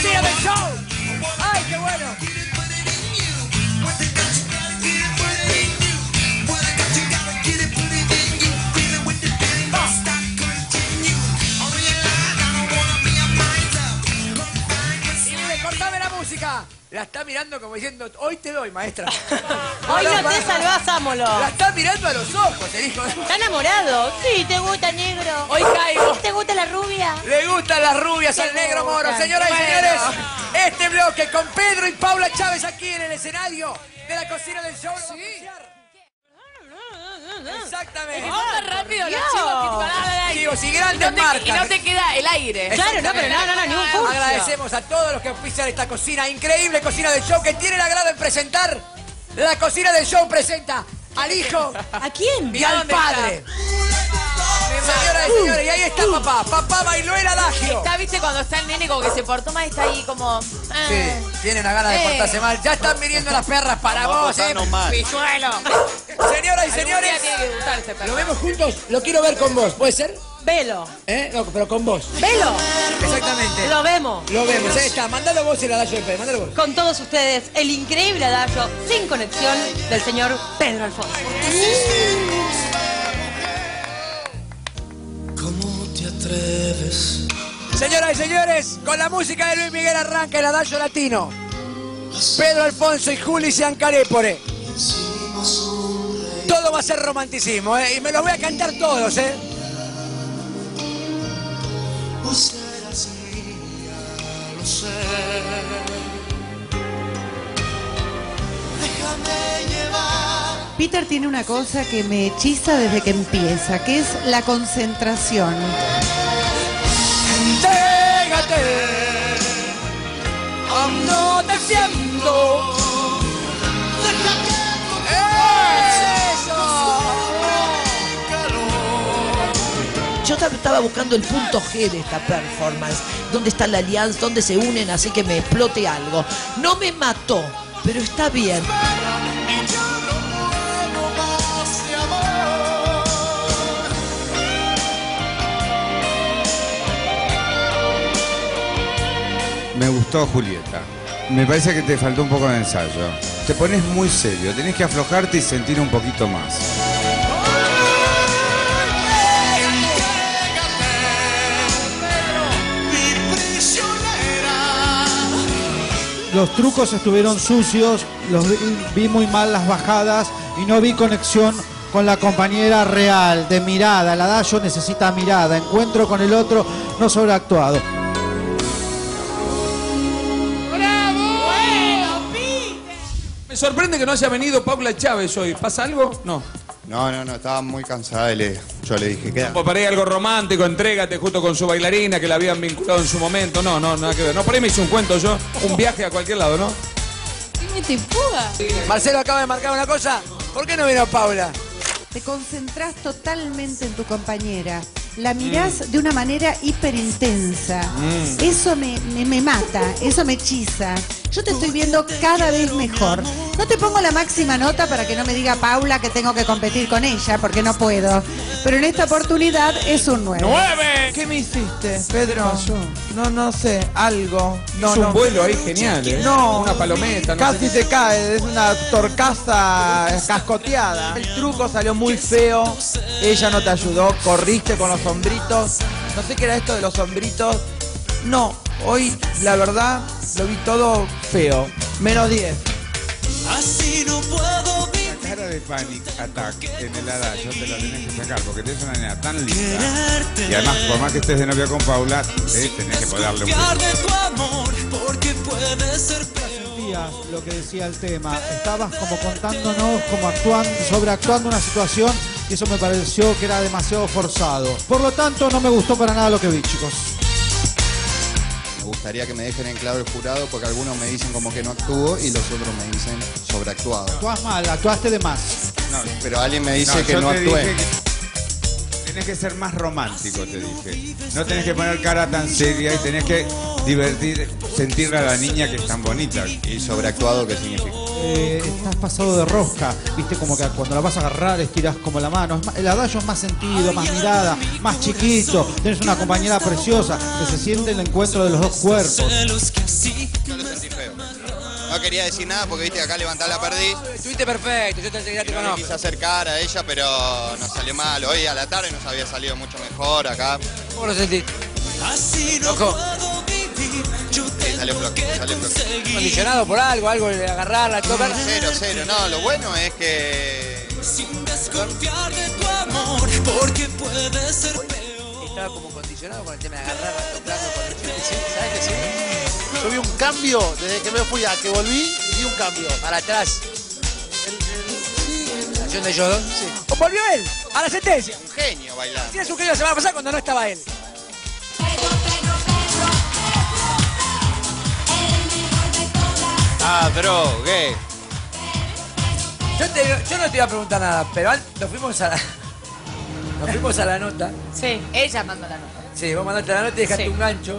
cocina del show. ¡Ay, qué bueno! ¡Cortame la música! La está mirando como diciendo, hoy te doy, maestra. Hoy no te salvás, ámolo. La está mirando a los ojos, el hijo. ¿Está enamorado? Sí, te gusta negro. Hoy caigo. ¿Te gusta la rubia? Le gustan las rubias al negro moro. Señoras y señores, este bloque con Pedro y Paula Chávez aquí en el escenario de la cocina del show. Sí. Exactamente. Son rápido los chivos que chivos y grandes marcas. Y no te queda el aire. Claro, no, pero no, ningún furcio. Agradecemos a todos los que auspician esta cocina, increíble cocina del show, que tiene el agrado en presentar. La cocina del show presenta al hijo. ¿A quién? Y al padre. Señoras y señores, y ahí está papá. Papá bailó el adagio. Está, viste, cuando está el nene como que se portó mal, está ahí como... Sí, tiene una gana de portarse mal. Ya están viniendo las perras para vos, Pilluelo. Señoras y señores, Tiene que gustar este perro. lo vemos juntos. Lo quiero ver con vos, ¿puede ser? Velo. No, pero con vos. Velo. Exactamente. Lo vemos. Lo vemos, ahí está. Mándalo vos el adagio de Pedro, mándalo vos. Con todos ustedes, el increíble adagio sin conexión del señor Pedro Alfonso. ¿Cómo te atreves? Señoras y señores, con la música de Luis Miguel arranca el adagio latino. Pedro Alfonso y Juli Giancarepore. Todo va a ser romanticismo, y me los voy a cantar todos, No será así, ya lo sé. Déjame llevar. Peter tiene una cosa que me hechiza desde que empieza, que es la concentración. Entrégate, no te siento. Yo estaba buscando el punto G de esta performance. ¿Dónde está la alianza? ¿Dónde se unen? Así que me explote algo. No me mató, pero está bien. Me gustó, Julieta. Me parece que te faltó un poco de ensayo. Te pones muy serio. Tenés que aflojarte y sentir un poquito más. Los trucos estuvieron sucios, vi muy mal las bajadas y no vi conexión con la compañera real, de mirada. El adagio necesita mirada, encuentro con el otro, no sobreactuado. Me sorprende que no haya venido Paula Chávez hoy. ¿Pasa algo? No. No, estaba muy cansada y yo le dije, queda. Por ahí algo romántico, entrégate justo con su bailarina que la habían vinculado en su momento. No, nada que ver. No, por ahí me hice un cuento yo, un viaje a cualquier lado, ¿no? ¿Qué te fuga? Marcelo acaba de marcar una cosa. ¿Por qué no vino Paula? Te concentrás totalmente en tu compañera. La mirás de una manera hiperintensa. Eso me mata, eso me hechiza. Yo te estoy viendo cada vez mejor. No te pongo la máxima nota para que no me diga Paula que tengo que competir con ella, porque no puedo. Pero en esta oportunidad es un 9. ¡9! ¿Qué me hiciste, Pedro? No sé, algo. Es un vuelo ahí genial, ¿eh? No, una palometa. Casi te cae, es una torcaza cascoteada. El truco salió muy feo, ella no te ayudó, corriste con los sombritos. No sé qué era esto de los sombritos. No, hoy la verdad lo vi todo feo. Menos 10. Así no puedo vivir. La cara de Panic Attack en el adagio te la tenés que sacar porque tenés una nena tan linda. Y además, por más que estés de novia con Paula, tenés que poder darle un beso. De tu amor, porque puede ser Sentías lo que decía el tema. Estabas como contándonos, como sobreactuando una situación y eso me pareció que era demasiado forzado. Por lo tanto, no me gustó para nada lo que vi, chicos. Me gustaría que me dejen en claro el jurado porque algunos me dicen como que no actúo y los otros me dicen sobreactuado. Actuás mal, actuaste de más. No, pero alguien me dice que no actué. Tenés que ser más romántico, te dije. No tenés que poner cara tan seria y tenés que sentirle a la niña que es tan bonita. ¿Y sobreactuado qué significa? estás pasado de rosca, viste, como que cuando la vas a agarrar estiras como la mano. El adagio es más sentido, más mirada, más chiquito. Tienes una compañera preciosa que se siente el encuentro de los dos cuerpos. Yo lo sentí feo. No quería decir nada porque viste acá levantar la perdiz. Estuviste perfecto, yo ya te No me conozco. quise acercar a ella, pero nos salió mal. Hoy a la tarde nos había salido mucho mejor acá. ¿Cómo lo sentiste? Loco. Sí, salió flojo, salió flojo. ¿Condicionado por algo de agarrarla, tocar? Cero. No, lo bueno es que... Estaba como condicionado con el tema de agarrarla, tocarla, ¿sabes qué sí? Yo vi un cambio desde que me fui a que volví, vi un cambio. Para atrás. La acción de ellos dos. Sí. ¿O volvió él? A la sentencia. Un genio bailando. Tienes un genio la semana pasada cuando no estaba él. Ah, drogué. Yo no te iba a preguntar nada, pero nos fuimos a la nota. Sí, ella mandó la nota. Sí, vos mandaste la nota y dejaste Sí. un gancho.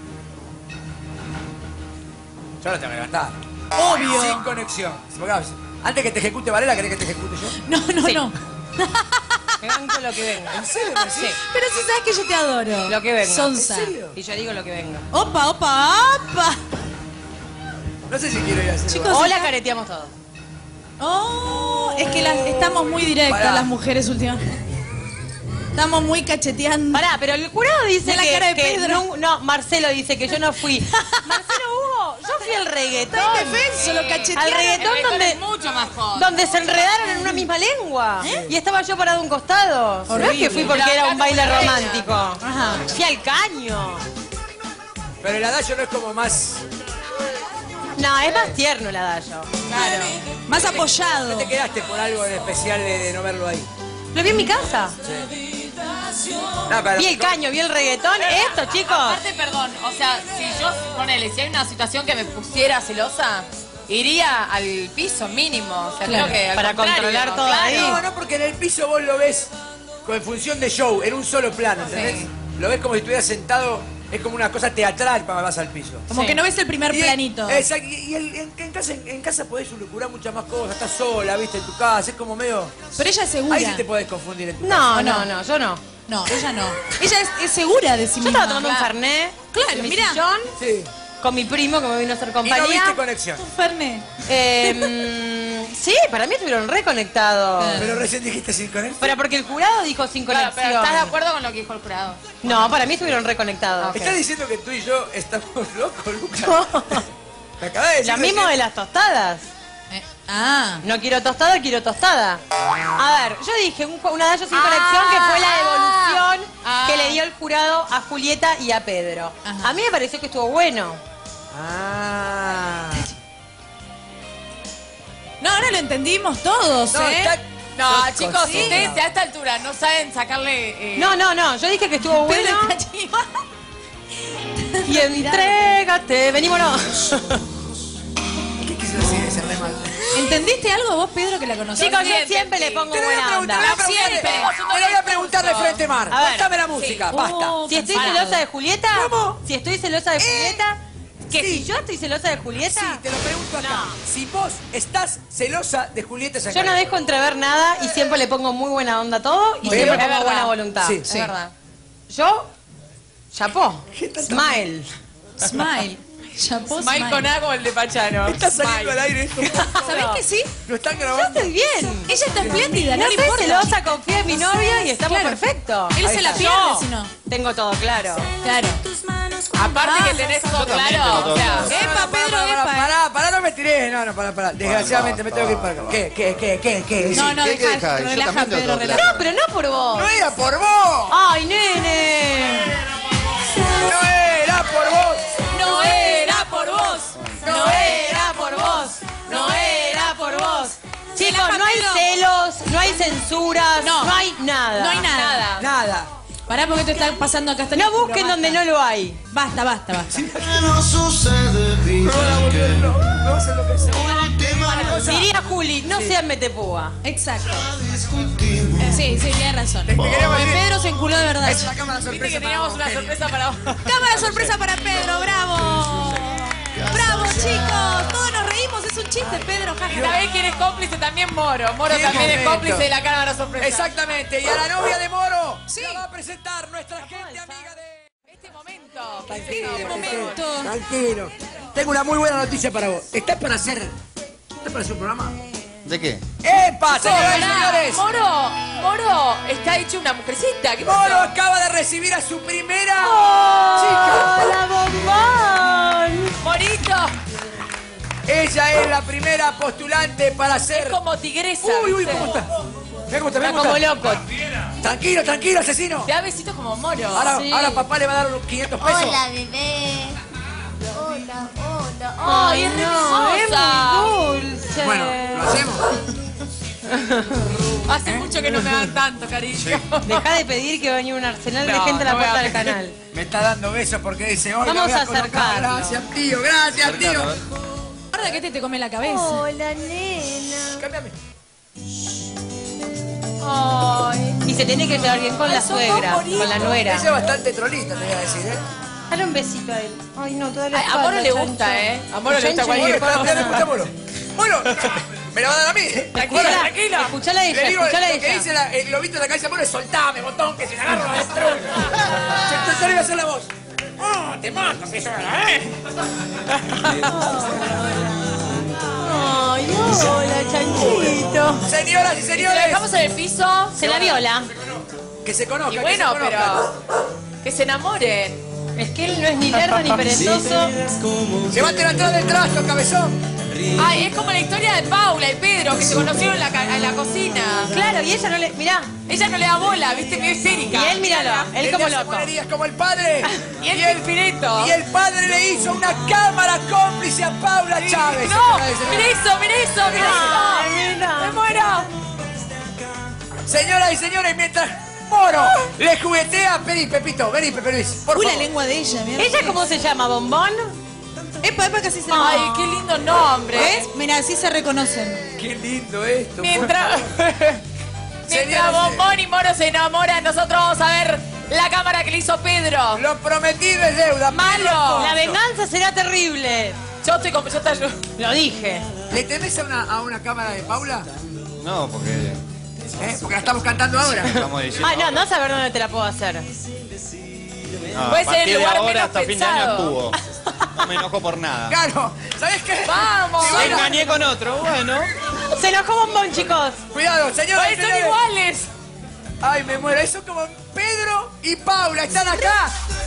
Yo no te voy a levantar. Obvio. Sin conexión. Porque, antes que te ejecute Varela, ¿querés que te ejecute yo? No. Me banco lo que venga. ¿En serio? Sí. Pero si sabes que yo te adoro. Lo que venga. Sonsa. ¿En serio? Y yo digo lo que venga. Opa. No sé si quiero ir a hacer. Chicos, O la careteamos todos. Oh, es que estamos muy directas Pará. las mujeres últimamente. Estamos muy cacheteando. Pará, pero el jurado dice De la cara de Pedro. no, Marcelo dice que yo no fui. Marcelo Hugo, yo fui al reggaetón. Está indefenso, lo cachetearon. Al reggaetón El mucho más donde se enredaron en una misma lengua. Y estaba yo parado a un costado. No es que fui porque era un baile romántico. Ajá. Fui al caño. Pero el adagio no es como más... No, es más tierno el adagio. Claro. Más apoyado. ¿No te quedaste por algo en especial de no verlo ahí? Lo vi en mi casa. No, pero Vi el caño, vi el reggaetón. Esto, chicos. Aparte, perdón, o sea, si yo, ponele, si hay una situación que me pusiera celosa, iría al piso mínimo. O sea, Claro. creo que al Para contrario, controlar ¿no? todo Claro. ahí. No, porque en el piso vos lo ves con función de show, en un solo plano, ¿entendés? Sí. Lo ves como si estuvieras sentado, es como una cosa teatral para vas al piso. Como Sí. que no ves el primer planito. Exacto, en casa podés lucurar muchas más cosas, estás sola, viste, en tu casa, es como medio... Pero ella es segura. Ahí sí te podés confundir en tu casa. No, yo no. No, ella no. Ella es segura de sí Yo misma. estaba tomando un fernet. Claro, en mi mirá. sillón, Sí. con mi primo que me vino a hacer Y no compañía. viste conexión. Fernet. Sí, para mí estuvieron reconectados. Pero recién dijiste sin conexión. Pero porque el jurado dijo sin Claro, conexión. pero ¿estás de acuerdo con lo que dijo el jurado? No, para mí estuvieron reconectados. ¿Estás diciendo que tú y yo estamos locos, Lucas? Me acabas de decir Lo mismo recién. de las tostadas. No quiero tostada, quiero tostada. A ver, yo dije un adagio sin conexión que fue la devolución que le dio el jurado a Julieta y a Pedro. Ajá. A mí me pareció que estuvo bueno. No, ahora lo entendimos todos, No, ¿eh? está- No, Dos chicos, cositas. ustedes a esta altura no saben sacarle... No, yo dije que estuvo bueno. Pedro está chiva. Y entrégate, venímonos. ¿Qué quiso decir ese re mal? ¿Entendiste algo vos, Pedro, que la conocés? Chicos, yo siempre le pongo Te lo voy a buena preguntar, onda. te lo voy a preguntar de frente, Mar. A ver. Bájame la música, basta. Si estoy Parado. celosa de Julieta, ¿Cómo? si estoy celosa de Julieta, que Sí. si yo estoy celosa de Julieta, Sí, te lo pregunto acá. Si vos estás celosa de Julieta yo no Zancari. dejo entrever nada y siempre le pongo muy buena onda a todo y Muy siempre bien. pongo Es buena verdad. voluntad. Sí. Es verdad. Yo, chapó, smile. Smile. Chapó, Smile con A como el de Pachano. Está saliendo al aire esto. ¿Sabés que sí? Lo están Yo grabando. estoy bien. Ella está espléndida, no No le soy importa. celosa, confío en mi novia y estamos Claro. perfectos. Él Ahí se la está. pierde Yo si no. tengo todo claro. Claro. Aparte que tenés todo también claro, tengo o todo sea... claro. Epa, Pedro, epa. Pará, no me tiré. No, pará. Desgraciadamente me tengo que ir para acá. ¿Qué? No, no, ¿Qué deja, deja? Yo relaja, también tengo Pedro, todo relaja. No, pero no por vos. No era por vos. Ay, nene. No era por vos. No era por vos. No era por vos. No era por vos. Chicos, no hay celos, no hay censuras, No. no hay nada. No hay nada. Nada. Pará porque te está pasando acá. No busquen donde no lo hay. Basta. No sucede, vida, que Me vas a enloquecer. Diría Juli, no sean metepúa. Exacto. discutimos. Sí, tienes razón. queríamos Porque decir- Pedro se enculó de verdad. Es una cámara Viste sorpresa. que teníamos una sorpresa para vos. Cámara sorpresa para Pedro, bravo. Bravo, chicos. Todos nos reímos. reímos, es un chiste, Pedro. ¿Sabés quién es cómplice? También Moro. Moro también es cómplice de la cámara sorpresa. Exactamente. Y a la novia de Moro la va a presentar nuestra gente amiga de... Este momento. Tranquilo. Tengo una muy buena noticia para vos. ¿Estás para hacer un programa? ¿De qué? ¡Epa, señoras y señores! Moro está hecho una mujercita. ¿Qué Moro acaba de recibir a su primera chica. ¡Hola, bombón! ¡Morito! Ella es la primera postulante para ser... Es como tigresa. Uy, ¿viste? ¿cómo está? Mira cómo está, Está como loco. Tranquilo, asesino. Te da besitos como Moro. Ahora papá le va a dar unos 500 pesos. Hola, bebé. Hola. Ay, es hermosa. muy dulce. Bueno, ¿lo hacemos? Hace mucho que no me dan tanto, cariño. Deja de pedir que vaya un arsenal de gente a la puerta del canal. Me está dando besos porque dice, hola, Vamos voy a colocar. acercarlo. Gracias, tío, gracias, tío. Guarda que te come la cabeza. Hola, nena. Cámbiame. Ay. Y se tiene que llevar bien con la suegra, con la nuera. Ella es bastante trolita, te voy a decir, ¿eh? Dale un besito a él. Ay, no, toda la A Moro le gusta, ¿eh? A Moro le gusta cualquier cosa. Escuchámoslo. Bueno, me la va a dar a mí. Tranquila. Escuchala a ella, Le digo, escuchala a lo que ella. dice el lobito de la cabeza, Moro es soltame, botón, que se la agarro adentro. Entonces le voy a hacer la voz. ¡Oh, te mato, si Ay, hola, chanchito. Señoras y Si señores. lo dejamos en el piso, Se la viola. Que se conozcan. y bueno, que se conozcan. pero que se enamoren. Es que él no es ni lerdo ni perezoso. Levanten atrás del trasto, cabezón. Ay, es como la historia de Paula y Pedro, que se conocieron en la cocina. Claro, y ella no le... Mirá. Ella no le da bola, viste, medio histérica. Y él, míralo, él como hace loco. monerías como el padre. Y el Pineto. Y el padre le hizo una cámara cómplice a Paula Chávez. No, señoras y señores. mira eso, mira eso, mira Ay, eso. mira. Me muero. Señoras y señores, mientras Moro le juguetea, vení, Pepito, vení, Pepe Luis, por Uy, la favor. lengua de ella, mira. ¿Ella cómo se llama? ¿Bombón? Epa, casi se llama. Ay, qué lindo nombre. ¿Ves? Mira, así se reconocen. Qué lindo esto. Mientras Señores, Bombón y Moro se enamoran, nosotros vamos a ver la cámara que le hizo Pedro. Lo prometido es deuda. Malo. La venganza será terrible. Yo estoy con... Lo dije. ¿Le tenés a una cámara de Paula? No, porque Porque la estamos cantando ahora. estamos diciendo. Ay, no, no saber dónde te la puedo hacer. No, Puede a ser el partir de lugar ahora menos hasta fin de año pensado. actúo. No me enojo por nada. Claro, ¿sabés qué? Vamos. Me engañé con otro, bueno. Se enojó Bombón, chicos. Cuidado, señores. Ay, son iguales. Ay, me muero. Eso como Pedro y Paula están acá.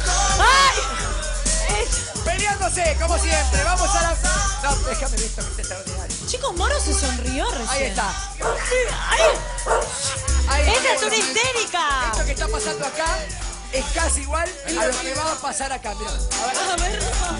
¡Ay! Peleándose, como siempre. Vamos a la... No, déjame ver esto que está extraordinario. Chicos, Moro se sonrió recién. Ahí está. ¡Ay! Ahí ¡Ella es está. una histérica! Esto que está pasando acá es casi igual a lo que va a pasar acá. Mirá. A ver.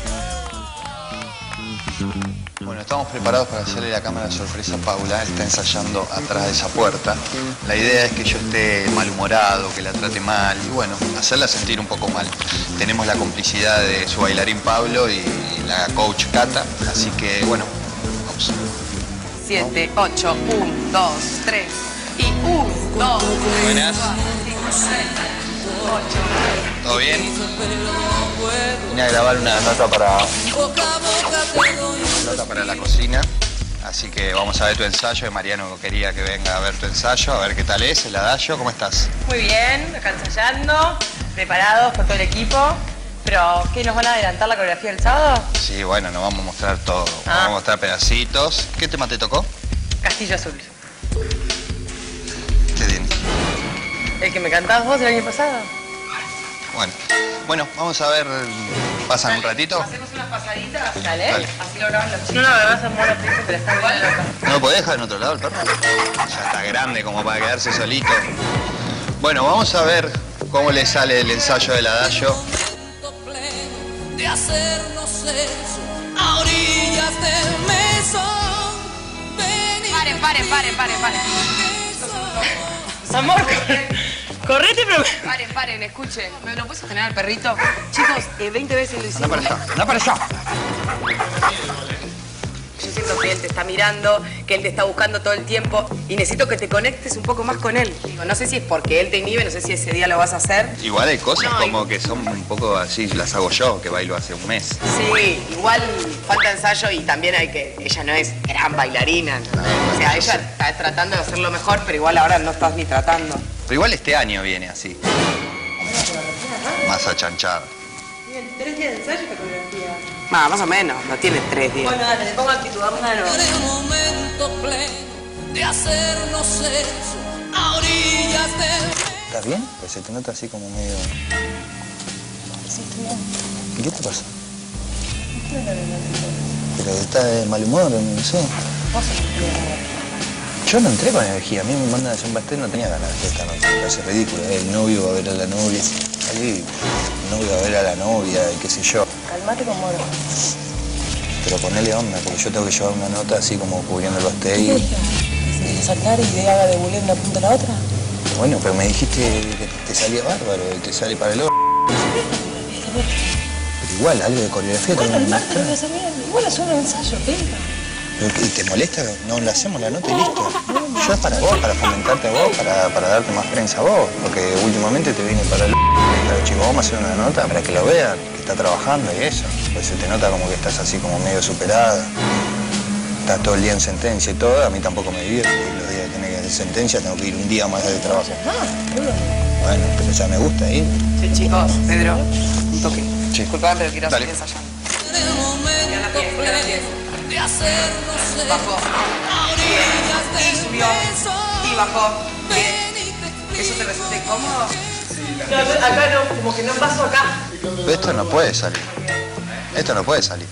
Bueno, estamos preparados para hacerle la cámara sorpresa a Paula. Está ensayando atrás de esa puerta. La idea es que yo esté malhumorado, que la trate mal y bueno, hacerla sentir un poco mal. Tenemos la complicidad de su bailarín Pablo y la coach Cata, así que bueno, vamos. 7, 8, 1, 2, 3 y 1, 2, 3. Buenas. ¿Todo bien? Vine a grabar una nota para la cocina. Así que vamos a ver tu ensayo. Mariano quería que venga a ver tu ensayo, a ver qué tal es el adagio. ¿Cómo estás? Muy bien, acá ensayando, preparados por todo el equipo. Pero, ¿qué, nos van a adelantar la coreografía del sábado? Sí, bueno, nos vamos a mostrar todo. Vamos a mostrar pedacitos. ¿Qué tema te tocó? Castillo Azul. Qué bien. ¿El que me cantabas vos el año pasado? Bueno, vamos a ver. ¿Pasan un ratito? ¿Hacemos unas pasaditas? Dale. Dale. Así lo graban los chicos. No, no, además es mono triste, pero está igual loca. ¿No lo podés dejar en otro lado el perro? Ya está grande como para quedarse solito. Bueno, vamos a ver cómo le sale el ensayo del adagio. De hacernos eso a orillas del mesón. Paren. Amor, correte, pero... Paren, escuchen. ¿No puedes sostener al perrito? Chicos, 20 veces lo hicimos. Anda para allá. Yo siento que él te está mirando, que él te está buscando todo el tiempo y necesito que te conectes un poco más con él. Digo, no sé si es porque él te inhibe, no sé si ese día lo vas a hacer. Igual hay cosas como que son un poco así, las hago yo, que bailo hace un mes. Sí, igual falta ensayo y también hay que... Ella no es gran bailarina, ¿no? O sea, ella está tratando de hacerlo mejor, pero igual ahora no estás ni tratando. Pero igual este año viene así. Más a chanchar. Tienen 3 días de ensayo esta coreografía. Más o menos, no tiene 3 días. Bueno, dale, le pongo actitud, vamos a darlo. En el momento pleno de hacernos eso a orillas del... ¿Estás bien? Pues se te nota así como medio... Sí, estoy bien. ¿Y qué te pasa? Pero estás de mal humor, no sé. Yo no entré con energía, a mí me mandan a hacer un pastel, no tenía ganas de hacer esta noche. Me parece ridículo, el novio va a ver a la novia. Ahí, el novio va a ver a la novia y qué sé yo. Calmate con Moro. Pero ponele onda, porque yo tengo que llevar una nota así como cubriendo el pastel. ¿Qué que se saltar y le haga de bulé una punta a la otra? Bueno, pero me dijiste que te salía bárbaro, te sale para el oro. Pero igual, algo de coreografía Bueno, el también. martes lo voy a hacer bien. Igual es un ensayo, venga. ¿Y te molesta? No, le hacemos la nota y listo. Yo es para vos, para fomentarte a vos, para darte más prensa a vos. Porque últimamente te viene para el... Pero chico, vamos a hacer una nota para que lo vean, que está trabajando y eso. Pues se te nota como que estás así como medio superada. Estás todo el día en sentencia y todo. A mí tampoco me divierte. Los días que tenés que hacer sentencia tengo que ir un día más de trabajo. Bueno, pero ya me gusta ir. Sí, chicos, Pedro, un toque. Disculpame, pero quiero seguir ensayando. En el momento pleno de hacernos eso Bajo. a orillas Y del subió. beso. Y bajó. Bien. ¿Eso te resulta incómodo? No, acá no, como que no paso acá. Pero esto no puede salir. Esto no puede salir.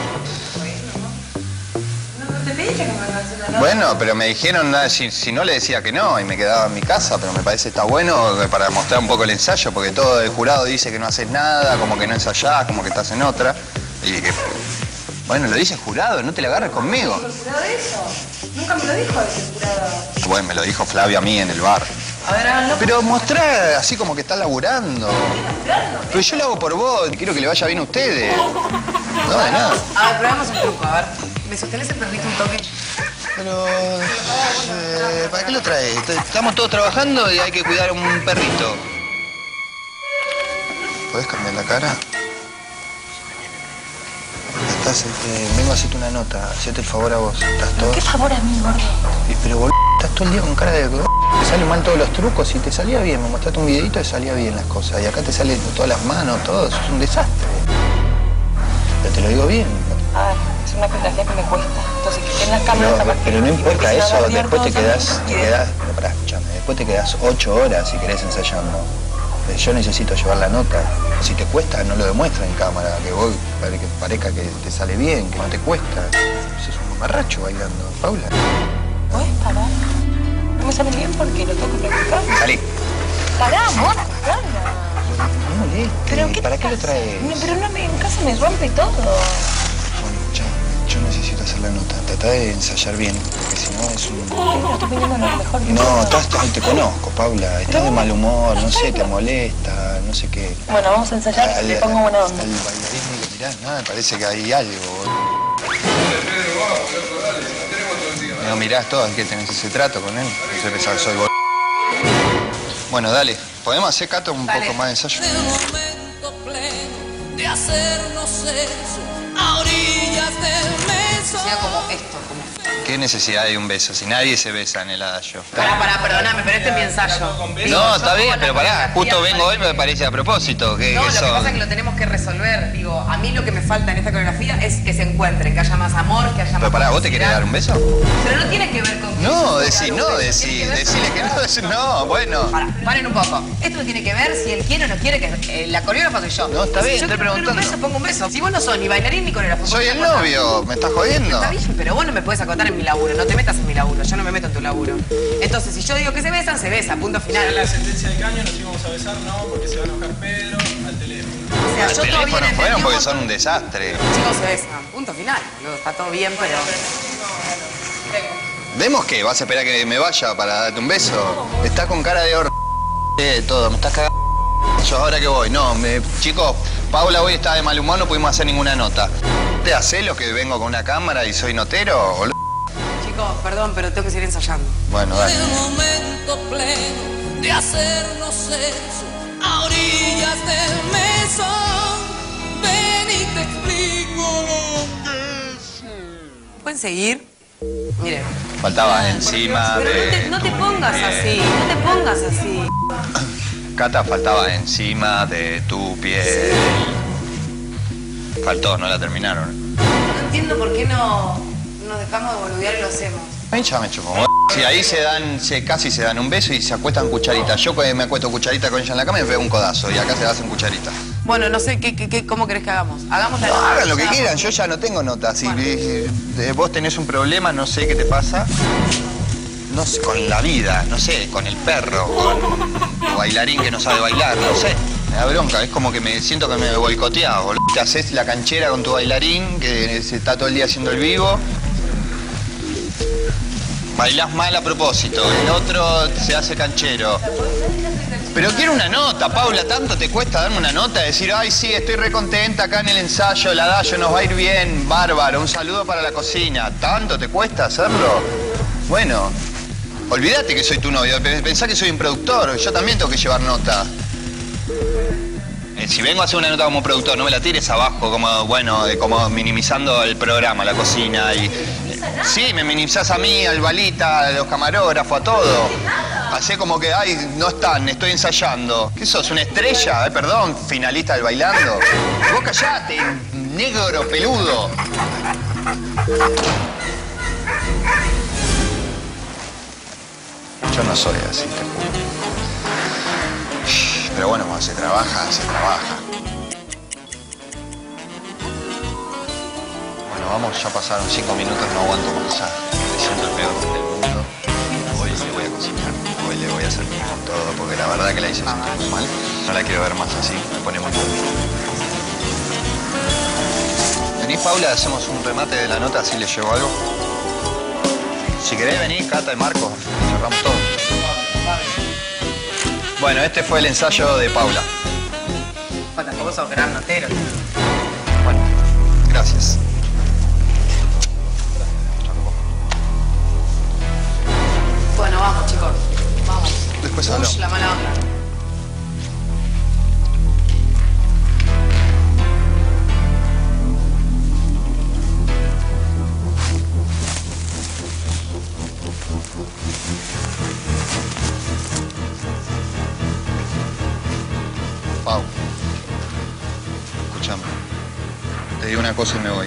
No te pedí que me hagas una nota. Bueno, pero me dijeron, si no le decía que no y me quedaba en mi casa, pero me parece que está bueno para mostrar un poco el ensayo, porque todo el jurado dice que no haces nada, como que no ensayás, como que estás en otra. Y que, bueno, lo dice el jurado, no te la agarres conmigo. ¿El jurado de eso? Nunca me lo dijo ese jurado. Bueno, me lo dijo Flavio a mí en el bar. A ver, háganlo. Pero mostrar así como que estás laburando. Pero yo lo hago por vos, quiero que le vaya bien a ustedes. No, de nada. A ver, probamos un truco, a ver. ¿Me sostenés el perrito un toque? Pero, ¿para qué lo traes? Estamos todos trabajando y hay que cuidar a un perrito. ¿Podés cambiar la cara? Estás, vengo a hacerte una nota, hacete el favor a vos. ¿Estás todo? ¿Qué favor a mí, gordo? Pero boludo, estás todo el día con cara de... Te salen mal todos los trucos y te salía bien. Me mostraste un videito y salía bien las cosas. Y acá te salen todas las manos, todo. Eso es un desastre. Pero te lo digo bien. Ah, es una coreografía que me cuesta. Entonces, que estén las cámaras... Pero no importa eso, después te quedás... Pero pará, escuchame, después te quedás 8 horas si querés ensayando. Yo necesito llevar la nota. Si te cuesta, no lo demuestra en cámara. Que vos parezca que te sale bien, que no te cuesta. Sos un mamarracho bailando. Paula. ¿Puedes parar? No me sale bien porque lo tengo que practicar. Salí. Pará, amor, pará. No moleste. ¿Para qué lo traes? No, pero no, en casa me rompe todo. Bueno, yo necesito hacer la nota. Tratá de ensayar bien, porque si no es un... No estoy pidiendo lo mejor. No, te conozco, Paula. Estás de mal humor, no sé, te molesta, no sé qué. Bueno, vamos a ensayar y le pongo buena onda. Al bailarín y le mirás, nada, parece que hay algo. No mirás todo, es que tenés ese trato con él. Yo pensaba que soy boludo. Bueno, dale. ¿Podemos hacer, Cato, un poco más de ensayo? En el momento pleno de hacernos eso a orillas del beso. Sea como esto, como... ¿Qué necesidad de un beso? Si nadie se besa en el adagio. Pará, perdóname, pero este es mi ensayo. No, está bien, pero pará. Justo vengo hoy, me parece a propósito. No, lo que pasa es que lo tenemos que resolver. Digo, a mí lo que me falta en esta coreografía es que se encuentren, que haya más amor, que haya más... Pero pará, ¿vos te querés dar un beso? Pero no tiene que ver con... No, decile que no, no, bueno. Paren un poco. Esto no tiene que ver si él quiere o no quiere, que la coreógrafa soy yo. No, está bien, si yo estoy quiero poner preguntando. un beso, pongo un beso. Si vos no sos ni bailarín ni coreógrafo. Soy el novio, ¿me estás jodiendo? Está bien, pero vos no me podés acotar en mi laburo, no te metas en mi laburo, yo no me meto en tu laburo. Entonces, si yo digo que se besan, se besa, punto final. En la sentencia de Caño nos íbamos a besar, no, porque se va a enojar Pedro al teléfono. O sea, Al yo todo bien teléfono fueron entendí, porque son un desastre. chicos se besan, punto final. Boludo, está todo bien, pero... ¿Vemos qué? ¿Vas a esperar que me vaya para darte un beso? Está con cara de todo, me estás cagando. Yo ahora que voy, no, chicos, Paula hoy está de mal humor, no pudimos hacer ninguna nota. te da celos que vengo con una cámara y soy notero, boludo? Chicos, perdón, pero tengo que seguir ensayando. Bueno, dale. El momento pleno de hacernos eso a orillas del mesón. Ven y te explico lo que es. ¿Pueden seguir? Miren. Faltaba encima Pero de... no te pongas así, no te pongas así. Cata, faltaba encima de tu piel. Faltó, no la terminaron. No entiendo por qué no nos dejamos de boludear y lo hacemos. A mí ya me chupó. Si ahí casi se dan un beso y se acuestan cucharitas. Yo me acuesto cucharita con ella en la cama y me pego un codazo. Y acá se hacen cucharitas. Bueno, no sé, ¿cómo querés que hagamos? Hagamos la No, nota. hagan lo que quieran, yo ya no tengo notas. Si vos tenés un problema, no sé qué te pasa. No sé, con la vida, no sé, con el perro, con tu bailarín que no sabe bailar, no sé. Me da bronca, es como que me siento que me boicoteás, boludo. Te haces la canchera con tu bailarín, que se está todo el día haciendo el vivo. Bailás mal a propósito, el otro se hace canchero. Pero quiero una nota, Paula, ¿tanto te cuesta darme una nota? Decir, ay, sí, estoy recontenta acá en el ensayo, la Dayo nos va a ir bien, bárbaro, un saludo para la cocina. ¿Tanto te cuesta hacerlo? Bueno, olvídate que soy tu novio, pensá que soy un productor, yo también tengo que llevar nota. Si vengo a hacer una nota como productor, no me la tires abajo, como, bueno, como minimizando el programa, la cocina y... Sí, me minimizás a mí, al Balita, a los camarógrafos, a todo. Hacé como que, ay, no están, estoy ensayando. ¿Qué sos, una estrella? Perdón, finalista del Bailando. Vos callate, negro peludo. Yo no soy así, te juro. Pero bueno, cuando se trabaja, se trabaja. Bueno, vamos, ya pasaron 5 minutos, no aguanto más. Ya me siento el peor del mundo. Hoy le voy a cocinar, hoy le voy a hacer con todo, porque la verdad que la hice sentir muy mal. No la quiero ver más así, me pone muy mal. Vení, Paula, hacemos un remate de la nota, así le llevo algo. Si querés venir, Cata y Marcos, cerramos todo. Bueno, este fue el ensayo de Paula. Tampoco sos gran notero. Bueno, gracias. Bueno, vamos, chicos. Vamos. Después hablamos. La mala onda. Pau, escúchame. Te digo una cosa y me voy.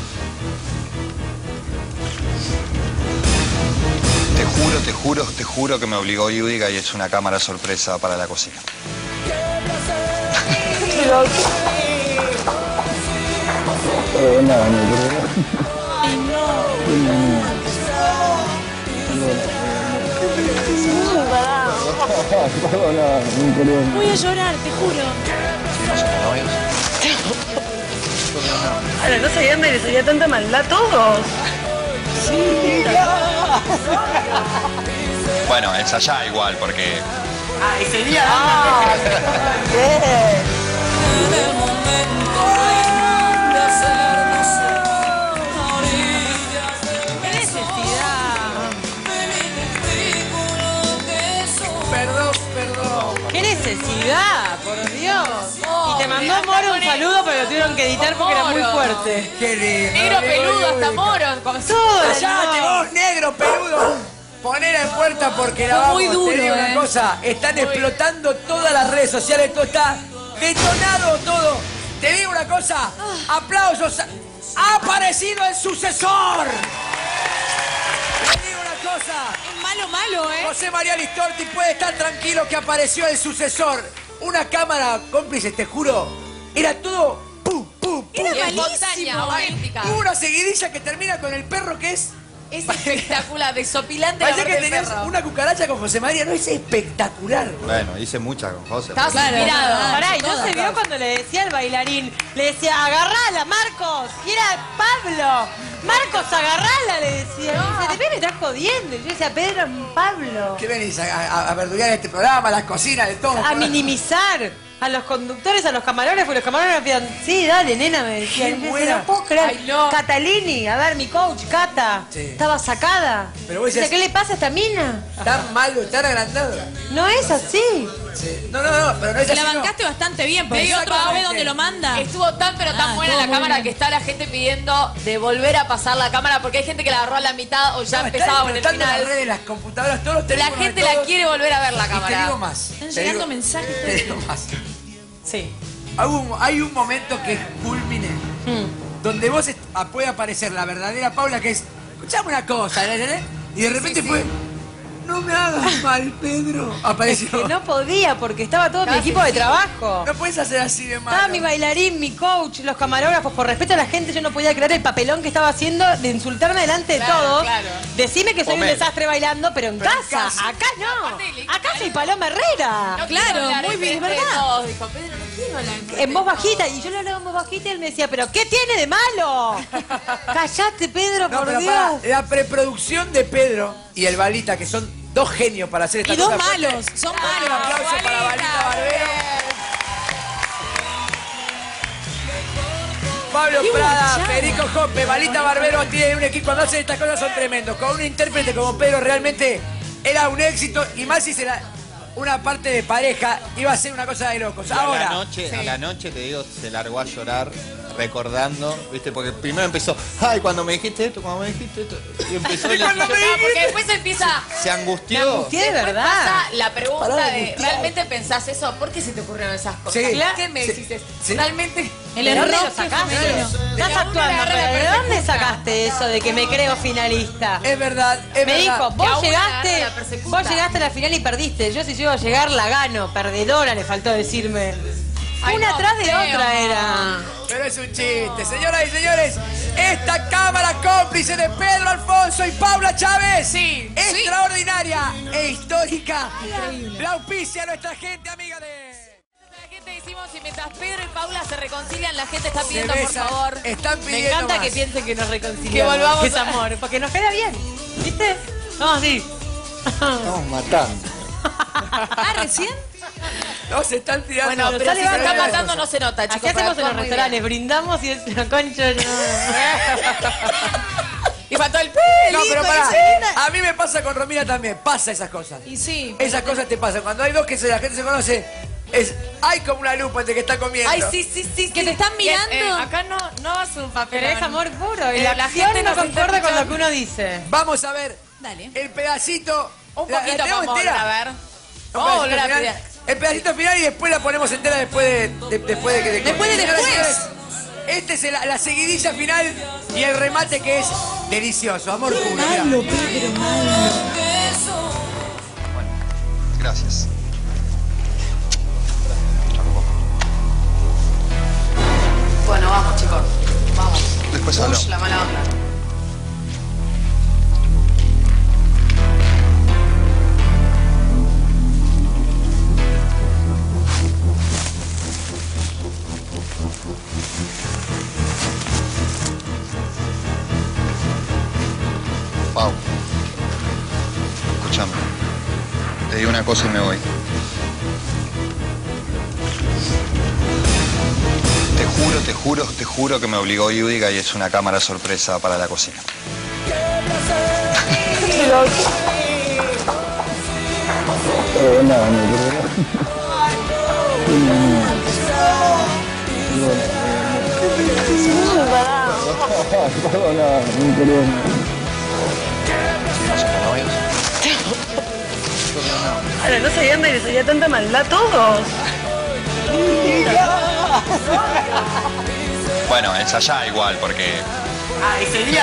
Te juro que me obligó Yudica y es una cámara sorpresa para la cocina. Voy a llorar, te juro. Ahora, no sabían que les haría tanta maldad a todos. Sí. Bueno, ensayá igual, porque... Ah, ese día. En el momento de hacernos a orillas del ¡Qué necesidad! Perdón. ¡Qué necesidad, por Dios! Y te mandó Moro un saludo, pero lo tuvieron que editar porque era muy fuerte. Qué lindo. Negro peludo, hasta Moro. Con todo. Callate vos, negro peludo. Poner en puerta porque la vamos. muy duro, Te digo una cosa, están explotando todas las redes sociales, todo está detonado todo. Te digo una cosa, aplausos. Ha aparecido el sucesor. Te digo una cosa. Es malo, ¿eh? José María Listorti puede estar tranquilo que apareció el sucesor. Una cámara cómplice, te juro. Era todo pum, pum, pum. Era espontánea, malísimo. auténtica. Hubo una seguidilla que termina con el perro que es... Es espectacular, desopilante la Parece parte que del tenías perro. una cucaracha con José María, no es espectacular. Bueno, hice muchas con José. Estabas inspirado. Pará, y no se vio cuando le decía al bailarín, le decía, agarrala, Marcos. Y era Pablo. Marcos, agarrala, le decía. Y dice, me estás jodiendo. Y yo decía, Pedro, Pablo. ¿Qué venís a verdurar este programa, las cocinas, de todo? A minimizar. a los conductores, a los camarógrafos, y los camarógrafos decían, sí, dale, nena, me decían. Qué buena. No puedo creer. Ay, no. Catalini, a ver, mi coach, Cata, estaba sacada. Pero vos Dice, decías, ¿qué le pasa a esta mina? tan malo, tan agrandado. No es así. No, pero no es Te así. la no. bancaste bastante bien, pero hay otro ave donde lo manda. Estuvo tan pero tan buena la cámara que está la gente pidiendo de volver a pasar la cámara porque hay gente que la agarró a la mitad o ya empezaba con el Están explotando final. las redes, las computadoras, todos los La teléfonos de gente la todos. quiere volver a ver la Y cámara. te digo más. Están te llegando digo- mensajes. Te digo más. Sí. Hay un momento que es culmine, donde vos puede aparecer la verdadera Paula, que es, escuchame una cosa, y de repente fue, no me hagas mal, Pedro. Apareció. Es que no podía porque estaba todo mi equipo de trabajo. No puedes hacer así de malo. Estaba mi bailarín, mi coach, los camarógrafos. Por respeto a la gente, yo no podía creer el papelón que estaba haciendo de insultarme delante de Claro, todos. claro. Decime que soy Comer. un desastre bailando, pero en casa. Acá no. Acá soy Paloma Herrera. No quiero hablar muy bien, enfrente de ¿verdad? todos. Dijo, Pedro, no quiero hablar enfrente En voz de todos. bajita, y yo le hablaba en voz bajita y él me decía, ¿pero qué tiene de malo? Callate, Pedro, No, por pero Dios. pará, la preproducción de Pedro y el Balita, que son dos genios para hacer esta Y dos cosa fuerte. malos, son Un malos. aplauso para Balita Barbero. Pablo Qué Prada, guachada. Federico Jope, Balita Barbero tiene un equipo. Cuando hacen estas cosas son tremendos. Con un intérprete como Pedro realmente era un éxito. Y más si será una parte de pareja, iba a ser una cosa de locos. Y Ahora, a la noche, te digo, se largó a llorar recordando, ¿viste? Porque primero empezó, ay, cuando me dijiste esto, y empezó Y cuando me Porque después empieza... se angustió. de Después verdad. pasa la pregunta Pará de de, angustiar. ¿realmente pensás eso? ¿Por qué se te ocurrieron esas cosas? Sí. ¿Por qué me decís eso? Sí. ¿Realmente? El ¿De dónde error lo sacaste? femenino. Estás actuando, pero ¿de dónde sacaste eso de que me creo finalista? es verdad, es Me verdad. dijo, Que vos a una llegaste, la persecuta. vos llegaste a la final y perdiste. Yo si llego a llegar la gano. Perdedora le faltó decirme. Ay, Una no, atrás de feo. otra era. Pero es un chiste, señoras y señores. Esta cámara cómplice de Pedro Alfonso y Paula Chávez. Sí, extraordinaria e histórica. La auspicia a nuestra gente amiga de... La gente decimos, y mientras Pedro y Paula se reconcilian, la gente está pidiendo, Se por besan, favor. están Me pidiendo encanta más. que piensen que nos reconciliamos. Que volvamos que es a- amor, porque nos queda bien. ¿Viste? No, así. Estamos matando. Ah, ¿recién? No, se están tirando. Bueno, pero si se está matando no se nota, Así chicos. hacemos en actúan los muy restaurantes, brindamos y es la concha no. Y faltó el No, pelito. pero que pará. se linda. A mí me pasa con Romina también. Pasa esas cosas. Y sí. Esas cosas te pasan. Cuando hay dos que la gente se conoce, hay como una lupa entre que está comiendo. Ay, sí. Que te están mirando. Acá no es un papel. Pero es amor puro. Y Pero la acción no nos está concuerda con lo que escuchando. uno dice. Vamos a ver Dale. el pedacito. Un ¿La poquito tenemos vamos entera? a ver. Un Vamos a pedacito volver a final. pedir. El pedacito final y después la ponemos entera después de que... Después de Señoras y después. señores, este es la seguidilla final y el remate que es delicioso. Amor puro. mirá. Pedro, malo. Gracias. Bueno, vamos, chicos. Vamos. Después Push, hablamos. la mala onda. Pau, escúchame. Te digo una cosa y me voy. Te juro que me obligó Yudica y es una cámara sorpresa para la cocina. Ahora no sabían que les hacía tanta maldad a todos. Bueno, ensayá igual porque... Ay, sería.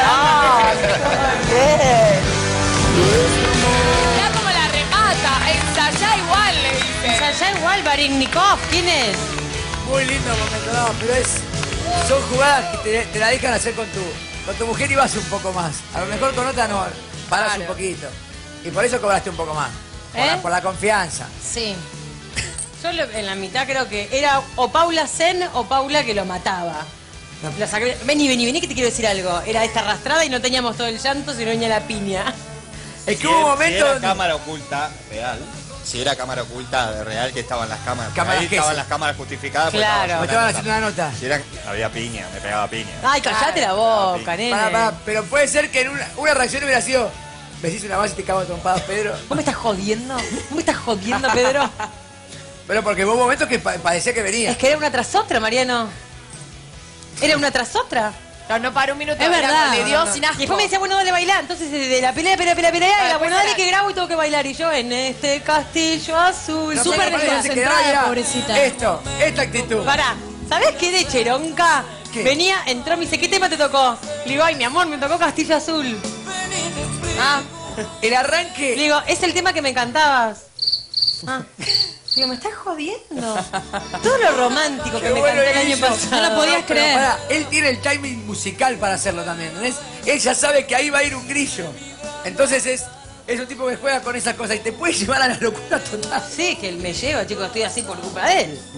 Mirá cómo la remata. Ensayá igual, le dice. Ensayá igual, Barinnikov. ¿Quién es? Muy lindo momento, no, pero son jugadas que te la dejan hacer con tu mujer y vas un poco más. A lo mejor con otra no, paras Claro. un poquito. Y por eso cobraste un poco más. Por la confianza. Sí. Yo en la mitad creo que era o Paula Zen o Paula que lo mataba. La saqué- Vení que te quiero decir algo. Era esta arrastrada y no teníamos todo el llanto, sino venía la piña. Es que hubo un momento Si era donde... cámara oculta real. Si era cámara oculta de real, que estaban las cámaras. ¿Cámaras Ahí qué estaban es? las cámaras justificadas. porque Claro. Estaban haciendo una nota. Si era, había piña, me pegaba piña. Ay, callate la boca, nene. Pero puede ser que en una reacción hubiera sido... Me hiciste una más y te cago a trompadas, Pedro. ¿Vos me estás jodiendo? ¿Vos me estás jodiendo, Pedro? Pero porque hubo momentos que parecía que venía. Es que era una tras otra, Mariano. Era una tras otra. No paró un minuto. Es verdad. Le dio sin asco. Y después me decía, bueno, dale bailar. Entonces de la pelea, y era, bueno, dale que grabo y tengo que bailar. Y yo en este castillo azul. No, Súper pero parece que desconcentrada, era pobrecita. esta actitud. Pará, ¿sabés qué de Cheronca? Venía, entró, me dice, ¿qué tema te tocó? Le digo, ay, mi amor, me tocó Castillo Azul. Ah. El arranque. Le digo, es el tema que me cantabas. Ah. Digo, me estás jodiendo. Todo lo romántico que Qué me bueno canté el año hizo. pasado. No lo podías Pero creer. pará, él tiene el timing musical para hacerlo también, ¿entendés? Él ya sabe que ahí va a ir un grillo. Entonces es un tipo que juega con esas cosas y te puede llevar a la locura total. Sí, que él me lleva, chicos, estoy así por culpa de él.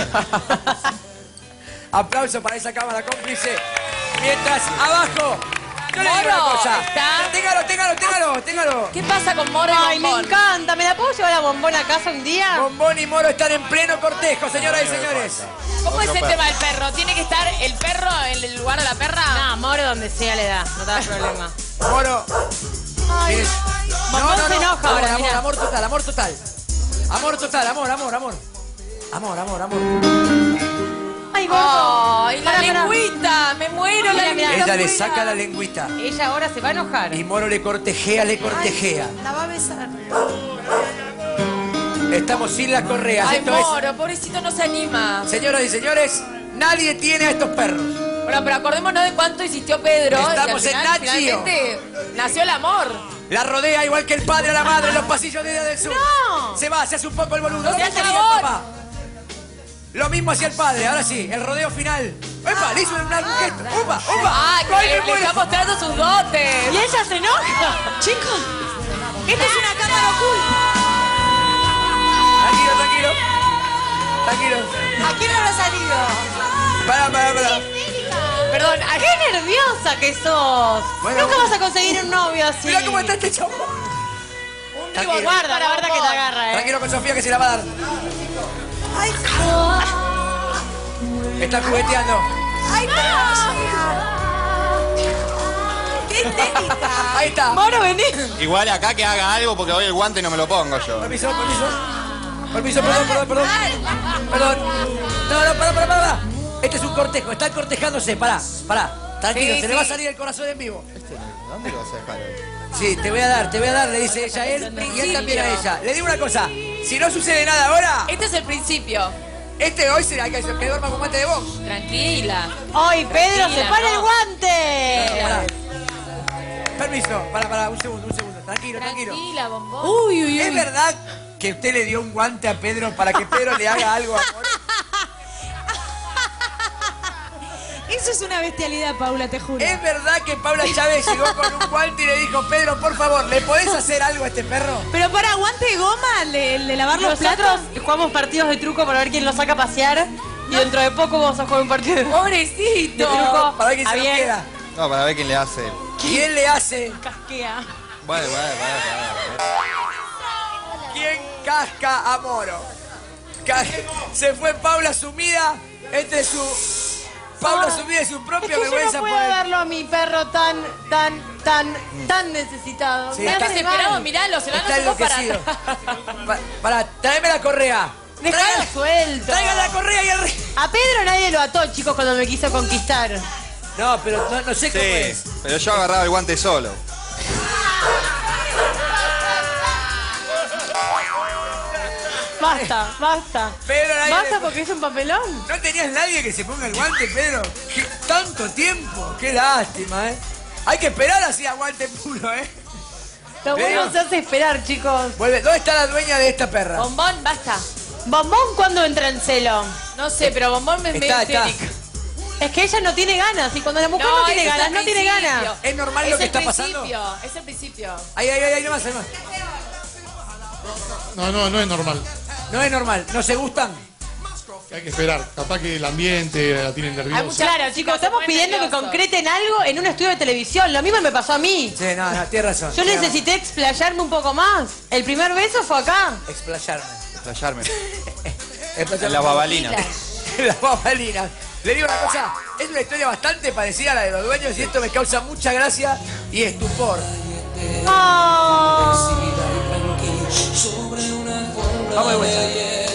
Aplauso para esa cámara cómplice. Mientras abajo, yo le digo Moro, una cosa. ¿está? Téngalo. ¿Qué pasa con Moro y Ay, Bombón? me encanta. ¿Me la puedo llevar a Bombón a casa un día? Bombón y Moro están en pleno cortejo, señoras y señores. ¿Cómo es el tema del perro? ¿Tiene que estar el perro en el lugar de la perra? No, Moro donde sea le da, no te da problema. Moro. Ay, Bombón se enoja ahora, amor, mirá. amor total. Amor total, amor. Ay, gordo. Ay, la lengüita. Me muero la lengüita. Ella le saca la lengüita. Ella ahora se va a enojar. Y Moro le cortejea. La va a besar. Estamos sin las correas. Ay, Esto Moro, pobrecito no se anima. es, señoras y señores, nadie tiene a estos perros. Bueno, pero acordémonos de cuánto insistió Pedro. Estamos y al en final, Nacho. finalmente, nació el amor. La rodea igual que el padre a la madre en los pasillos de Día del Sur. ¡No! Se va, se hace un poco el boludo. No Lo seas mismo hacía el chabón. papá. Lo mismo hacía el padre. Ahora sí, el rodeo final. ¡Epa! Le hizo un gesto. ¡Upa! ¡Ay, ¡Ay, que me le está muero! mostrando sus dotes! Y ella se enoja. Chicos, esta es una cámara oculta. Tranquilo. ¿A quién le habrá salido? Pará. Perdón, ¡Qué nerviosa que sos! Bueno, Nunca vas a conseguir un novio así. Mirá cómo está este chavo. Tranquilo. Guarda que te agarra, Tranquilo con Sofía que se la va a dar. Está jugueteando. ¡Ay, ¡Qué técnica! Ahí está. Moro, vení. Igual acá que haga algo porque hoy el guante no me lo pongo yo. Permiso, perdón. No, pará. Este es un cortejo, están cortejándose, pará. Tranquilo, Sí, se le va a sí. salir el corazón en vivo. ¿Dónde lo vas a dejar hoy? Sí, te voy a dar, le dice ella a él y él también a ella. Le digo una cosa, si no sucede nada ahora, este es el principio. hoy será que duerma con guante de box. Tranquila. ¡Ay, Pedro, Tranquila, se para no. el guante! Pará. Permiso, pará, un segundo. Tranquilo. Tranquila, Bombón. Uy. ¿Es verdad que usted le dio un guante a Pedro para que Pedro le haga algo a Moro? Eso es una bestialidad, Paula, te juro. ¿Es verdad que Paula Chávez llegó con un guante y le dijo, Pedro, por favor, ¿le podés hacer algo a este perro? Pero para guante de goma, el de lavar los Nosotros platos. jugamos partidos de truco para ver quién lo saca a pasear. Y dentro de poco vamos a jugar un partido de Pobrecito. truco. Para ver quién a se lo bien. queda. No, para ver quién le hace. ¿Quién le hace? Casquea. Vale. ¿Quién casca a Moro? Se fue Paula sumida entre su... Paula sumida y su propia Es que yo vergüenza no puedo por el... darlo a mi perro tan necesitado. Sí, Me está hace Desesperado, mal. miralo, se lo Está han para enloquecido. atrás. Para, tráeme la correa. Dejalo suelto. Traigan la correa y el rey. A Pedro nadie lo ató, chicos, cuando me quiso conquistar. No, pero no sé cómo es. Sí, pero yo agarraba el guante solo. Basta. Pedro, nadie Basta le- porque es un papelón. ¿No tenías nadie que se ponga el guante, Pedro? Tanto tiempo. Qué lástima, ¿eh? Hay que esperar así a guante puro, ¿eh? Lo bueno Pedro. se hace esperar, chicos. Vuelve. ¿Dónde está la dueña de esta perra? Bombón, basta. ¿Bombón cuándo entra en celo? No sé, pero Bombón me medio Está. histérica. Es que ella no tiene ganas. Y cuando la mujer no tiene ese es ganas, el no tiene principio. ganas. ¿Es normal lo que está pasando? Es el principio. Ahí nomás. No es normal. No es normal. ¿No se gustan? Hay que esperar. Capaz que el ambiente la tienen nerviosa. Claro, chicos, estamos pidiendo que concreten algo en un estudio de televisión. Lo mismo me pasó a mí. Sí, no, tienes razón. Yo necesité explayarme un poco más. El primer beso fue acá. Explayarme. En las babalinas. Las babalinas. Le digo una cosa, es una historia bastante parecida a la de los dueños y esto me causa mucha gracia y estupor. Oh. Vamos de vuelta.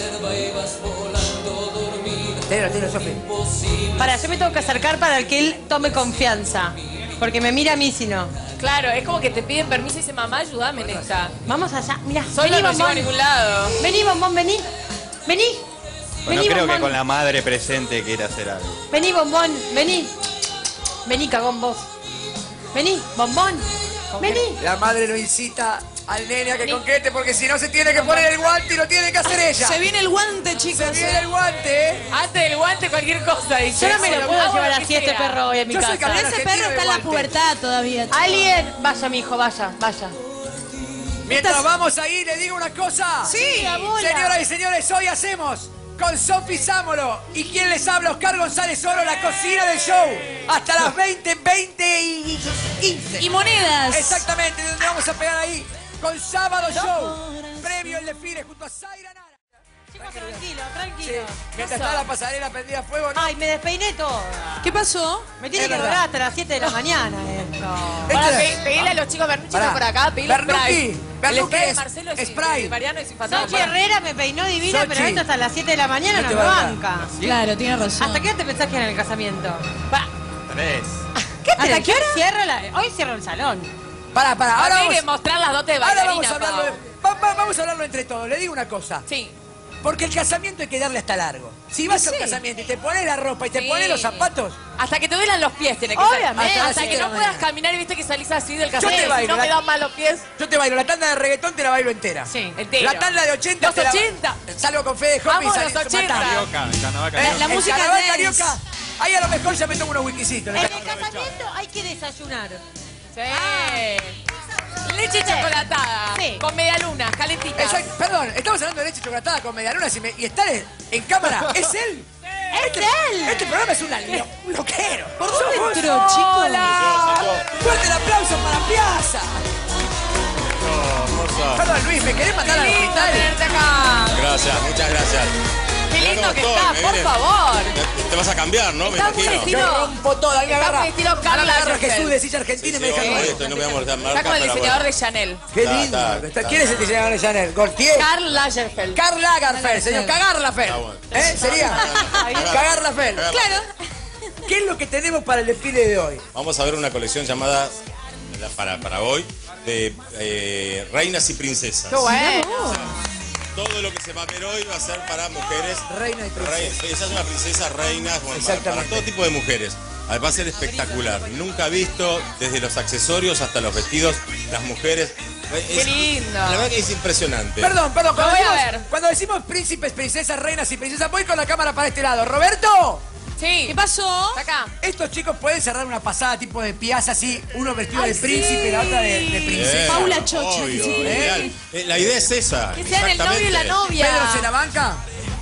Tiro, Sofi. Para, yo me tengo que acercar para que él tome confianza. Porque me mira a mí si no. Claro, es como que te piden permiso y dice, mamá, ayúdame en esta. Vamos allá, mira. Solo no llego a ningún lado. Vení, Bombón, vení. Vení. Bueno, Vení, no creo Bombón. que con la madre presente quiera hacer algo. Vení, Bombón, vení. Vení, cagón vos. Vení, Bombón. Vení. La madre lo incita al nene a que concrete porque si no se tiene que poner el guante y lo tiene que hacer ella. Se viene el guante, chicos. Se viene el guante, ¿eh? Antes del guante cualquier cosa. Dice. Yo no me lo puedo llevar así a este perro hoy a mi Yo soy casa. campeón Ese argentino perro de está en la guante. pubertad todavía, chicos. Alguien, vaya, mijo, vaya. Mientras vamos ahí, le digo una cosa. Sí, Señoras y señores, hoy hacemos con Sofi Sámolo y quien les habla, Oscar González Oro, la cocina del show. Hasta las 20 y 15. Y monedas. Exactamente, donde vamos a pegar ahí con Sábado Show. Previo el desfile junto a Zaira Nara. Chicos, tranquilo. Mientras está la pasarela prendida a fuego, ¿no? Ay, me despeiné todo. ¿Qué pasó? Me tiene Es que verdad. durar hasta las 7 de la mañana esto. Para pedirle a los chicos Bernucci Pará. por acá, pedirle Bernucci, spray. El spray de es Marcelo es spray. Mariano es Sochi infantable. Herrera me peinó divina, Sochi. pero esto hasta las 7 de la mañana No no, te me va a dar. banca. Claro, tiene razón. ¿Hasta qué hora te pensás que era en el casamiento? 3. ¿Qué ¿Hasta tenés? qué hora? Hoy cierro el salón. Pará, ahora Ahora hay vamos, que mostrar las dotes de ahora bailarina, vamos a hablarlo, vamos a hablarlo entre todos. Le digo una cosa. Sí. Porque el casamiento hay que darle hasta largo. Si vas a un casamiento y te pones la ropa y te Sí. pones los zapatos, Hasta que te duelan los pies tiene que Obviamente. ser. Hasta que no Sí. puedas caminar y viste que salís así del Yo te casamiento. Si bailo, no me la- dan mal los pies. yo te bailo. La tanda de reggaetón te la bailo entera. Sí, entero. La tanda de 80 Los te la- 80. Salgo con Fede Hopi y Vamos, salís los 80. Carioca, el carnaval La carioca. música carnaval dance. carioca. Ahí a lo mejor ya me tomo unos wikisitos. En el casamiento hay que desayunar. Sí. Leche chocolatada. Sí. Con media luna, calentita. Perdón, estamos hablando de leche chocolatada con medialunas y estar en cámara. ¿Es él? Este programa es un loquero. Por supuesto. entró, chicos? ¡Hola! ¡Fuerte el aplauso para Piazza! Perdón, Luis, ¿me querés mandar al Qué lindo hospital? tenerte acá. Gracias, muchas gracias. Qué Mirá lindo cómo que estoy, está, me por viene. favor. Te vas a cambiar, ¿no? Me Está muy imagino. estilo- Yo rompo todo, a mí me Está agarra. muy estilo Ahora Karl me agarra Lagerfeld. Jesús de silla argentina y me deja Sí, igual. esto no voy a morder marca, Está con el pero diseñador bueno. de Chanel. Qué Está, lindo. está. ¿Quién es el diseñador de Chanel? ¿Gaultier? Karl Lagerfeld. Karl Lagerfeld, señor. Cagarlafeld. Está bueno. Sería. Cagarlafeld. Claro. ¿Qué es lo que tenemos para el desfile de hoy? Vamos a ver una colección llamada, para hoy, de reinas y princesas. Qué bueno. Todo lo que se va a ver hoy va a ser para mujeres. Reina y princesa. Ella es una princesa, reina, bueno, para Exactamente. todo tipo de mujeres. Va a ser espectacular. Nunca visto, desde los accesorios hasta los vestidos, las mujeres. Qué lindo. La verdad que es impresionante. Perdón. Lo voy a ver. Cuando decimos príncipes, princesas, reinas y princesas, voy con la cámara para este lado. ¡Roberto! Sí. ¿Qué pasó? Está acá. Estos chicos pueden cerrar una pasada tipo de Piazza así, uno vestido de príncipe y la otra de princesa. Paula Chocha. Obvio, Sí. ideal. La idea es esa. Que sean el novio y la novia. ¿Pedro se la banca?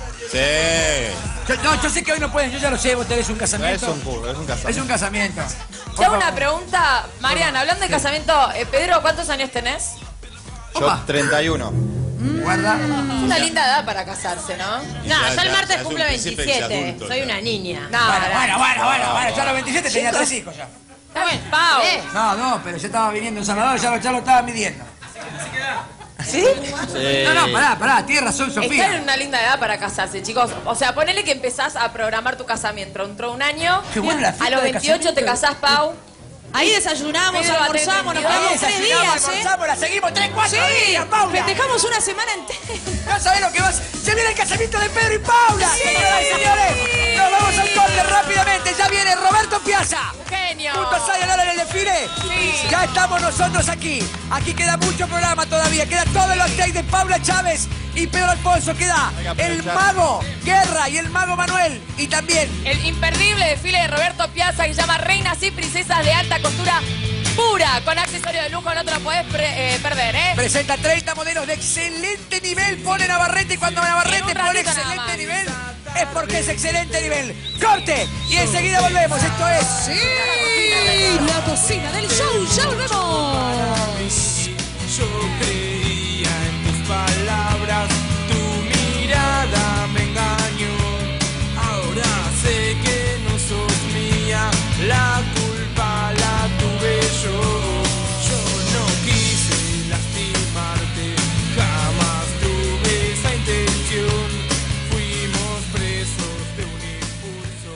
Sí. Yo sé que hoy no pueden, yo ya lo sé, vos tenés un casamiento. Es un curro, es un casamiento. Es un casamiento. Te hago una pregunta, Mariana, hablando de casamiento, Pedro, ¿cuántos años tenés? Yo 31. Guarda. Una linda edad para casarse, ¿no? No, Ya, yo el ya, martes ya es cumplo un príncipe 27. adulto, Soy ya. una niña. No, Bueno, yo a los 27 tenía 3 hijos ya. Está bien, Pau. No, pero yo estaba viniendo en Salvador, ya lo estaba midiendo. ¿Sí? No, pará, tienes razón, Están Sofía. en una linda edad para casarse, chicos. O sea, ponele que empezás a programar tu casamiento. Entró un año. Qué buena la fiesta A los de 28 te casamiento. casás, Pau. Ahí desayunamos, Pedro, almorzamos, nos atendí. quedamos Ahí 3 desayunamos, días, ¿eh? almorzamos, la seguimos 3-4 Sí, días, Paula. festejamos una semana entera. No sabés lo que vas. Se viene el casamiento de Pedro y Paula, señoras y señores. Nos vamos al corte rápidamente. Ya viene Roberto Piazza. Genio. Junto a Sayonara en el desfile. Sí. Ya estamos nosotros aquí. Aquí queda mucho programa todavía. Queda todo el backstage de Paula Chávez y Pedro Alfonso. Queda el mago Guerra y el mago Manuel. Y también El imperdible desfile de Roberto Piazza que se llama Reinas y Princesas de Alta Costura Pura. Con accesorio de lujo no te lo podés perder, ¿eh? presenta 30 modelos de excelente nivel. Pone Navarrete y cuando Navarrete En un pone ratito nada excelente más. nivel, es porque es excelente nivel. ¡Corte! Y enseguida volvemos. Esto es... ¡Sí! La cocina del show. ¡Ya volvemos! Yo creía en tus palabras, tu mirada me engañó. Ahora sé que no sos mía, la culpa la tuve yo. Yo no quise lastimarte, jamás tuve esa intención. Fuimos presos de un impulso.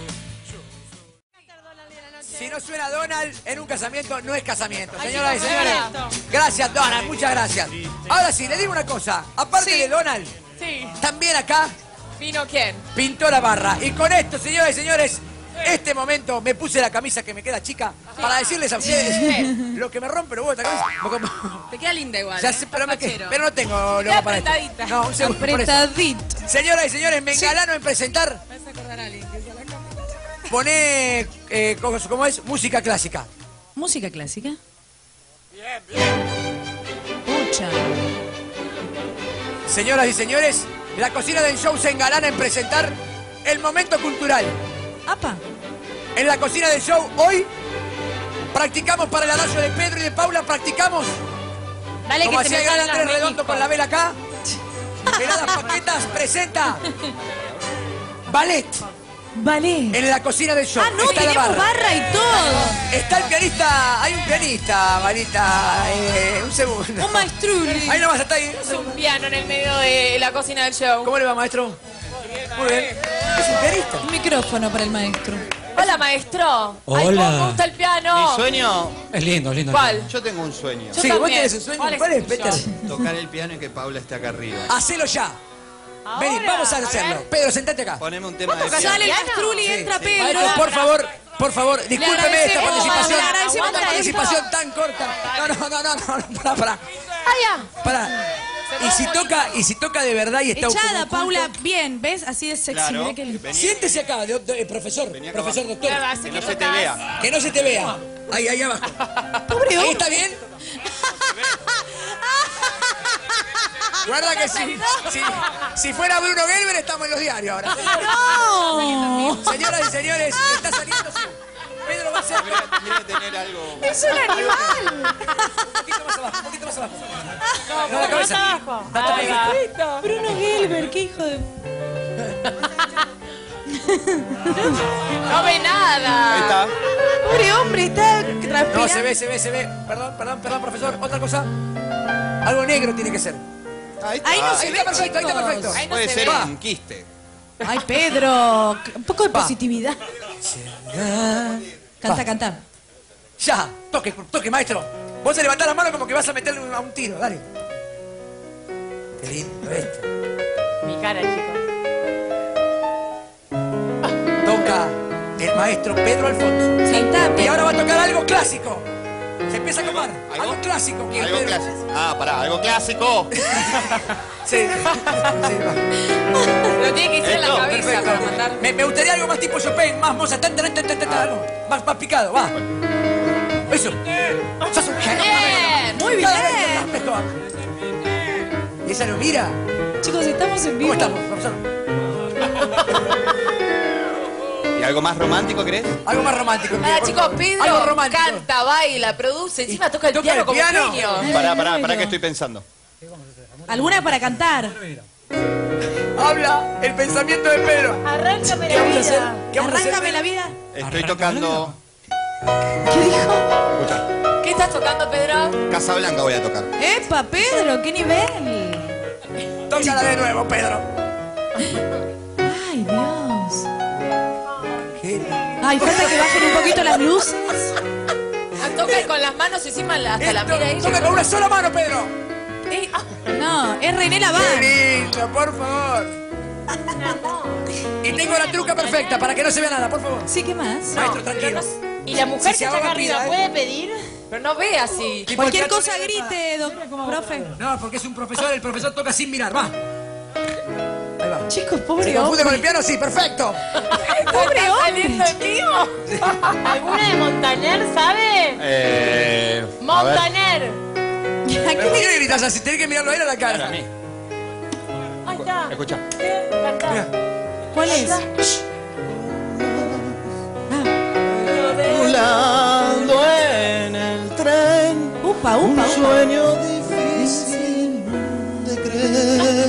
Si no suena Donald en un casamiento, no es casamiento. Señoras y señores, gracias Donald, muchas gracias. Ahora sí, le digo una cosa. Aparte de Donald, también acá ¿vino quién? pintó la barra. Y con esto, señoras y señores, este momento me puse la camisa que me queda chica para decirles a ustedes lo que me rompe los huevos esta camisa. Te queda linda igual. Ya sé, pero no tengo Queda logo para esto. apretadita. No, un segundo, por eso. Apretadito. Señoras y señores, me engalano en presentar. Vas a acordar a alguien que usa la cámara. Poné, ¿cómo es? Música clásica. ¿Música clásica? Bien. Pucha. Señoras y señores, la cocina del show se engalana en presentar el momento cultural. ¡Apa! En la cocina del show, hoy, practicamos para el adagio de Pedro y de Paula, practicamos. Dale, como que se hacía me el gran salen Andrés los Redondo con la vela acá. Heladas Paquetas presenta ballet. Ballet. En la cocina del show. Ah, no, Está la tenemos barra y todo. Está el pianista, hay un pianista, Marita, un segundo. Un maestruli. Ahí nomás está ahí. Es un piano en el medio de la cocina del show. ¿Cómo le va, maestro? Muy bien. Es un pianista. Un micrófono para el maestro. Hola, maestro. Ay, Hola. ¿cómo me gusta el piano? Mi sueño. Es lindo, lindo. ¿Cuál? Yo tengo un sueño. Yo Sí, vos también. tenés un sueño. ¿Cuál es ¿Cuál es, el tuyo? Peter? Tocar el piano y que Paula esté acá arriba. Hacelo ya. Vení, vamos a hacerlo. ver. Pedro, sentate acá. Poneme un tema de Sale piano. el maestruli, entra Pedro. Maestro, por favor, discúlpeme esta agradecemos, participación. le agradecemos Esta a participación tan corta. No, pará. Pará. Y si toca de verdad y está Echada, como Paula, bien, ¿ves? Así de sexy. Claro. mirá que lindo. Vení. Siéntese acá, profesor, profesor, doctor. Que no se te vea. Que no se te vea. Ahí abajo. Pobre ¿Ahí hombre. está bien? Guarda que si fuera Bruno Gelber estamos en los diarios ahora. ¡No! Señoras y señores, está saliendo Pedro va a ser... Quiere tener algo. ¡Es un animal! Un poquito más abajo. No, la cabeza. abajo. Ahí va. Bruno Gelber, qué hijo de... No ve nada. Ahí está. Pobre hombre, está No, transpirando. se ve. Perdón, profesor. Otra cosa. Algo negro tiene que ser. Ahí está. Ahí no se Ahí ve, está perfecto, ahí está chicos. perfecto. Ahí no Puede se ser ve. un quiste. Ay, Pedro, un poco de positividad. Canta. Ya, toque, maestro. Vos se levantás la mano como que vas a meterle a un tiro, dale. Qué lindo esto. Mi cara, chicos. Toca el maestro Pedro Alfonso. Canta, Y ahora va a tocar algo clásico. Se empieza a tomar. ¿Algo? Algo clásico. Que Algo Pedro- clásico. Ah, pará, algo clásico. Sí. Pero tiene que ir en la Esto, cabeza Perfecto. para mandar. Me gustaría algo más tipo Chopin, más Mozart, algo más picado, va. Eso. Sos un genio. Bien. Muy Cada vez bien. más mejor. ¿Y esa lo mira? Chicos, estamos en vivo. ¿Cómo estamos, profesor? ¿Y algo más romántico, crees? Algo más romántico. Ah, por chicos, favor. Pedro Algo romántico. canta, baila, produce, encima toca el toca piano el como piano. un genio. Pará, que estoy pensando. ¿Alguna para cantar? Habla el pensamiento de Pedro. Arráncame ¿Qué vamos a hacer? ¿Qué vamos a hacer? Arráncame la vida. Estoy tocando. ¿Qué dijo? Escucha, ¿Qué estás tocando, Pedro? Casablanca voy a tocar. ¡Epa, Pedro! ¡Qué nivel! Tócala de nuevo, Pedro. ¡Ay, Dios! ¿Qué? ¡Ay, falta que bajen un poquito las luces! Ah, toca con las manos encima hasta la mira ahí. Toca con una sola mano, Pedro. No, es René Laván. Qué lindo, por favor. Y tengo la truca perfecta para que no se vea nada, por favor. Sí, ¿qué más? Maestro, tranquilo. Y la mujer Si que se está acá ahoga, arriba, pida, ¿puede pedir? Pero no ve así. Tipo Cualquier el teatro- cosa grite, profe. No, porque es un profesor, el profesor toca sin mirar, va. Ahí va. Chicos, ¿Se pobre confunde con el hombre. piano? Sí, perfecto. Pobre ¿Está hombre. saliendo en vivo? ¿Alguna de Montaner, sabe? A ver. Montaner. ¿Pero por qué le gritas así? Tenés que mirarlo a él a la cara. Para mí. Ahí está. Escucha. Canta. Mira. ¿Cuál es? Volando en el tren. Upa, Un upa, upa. sueño difícil de creer.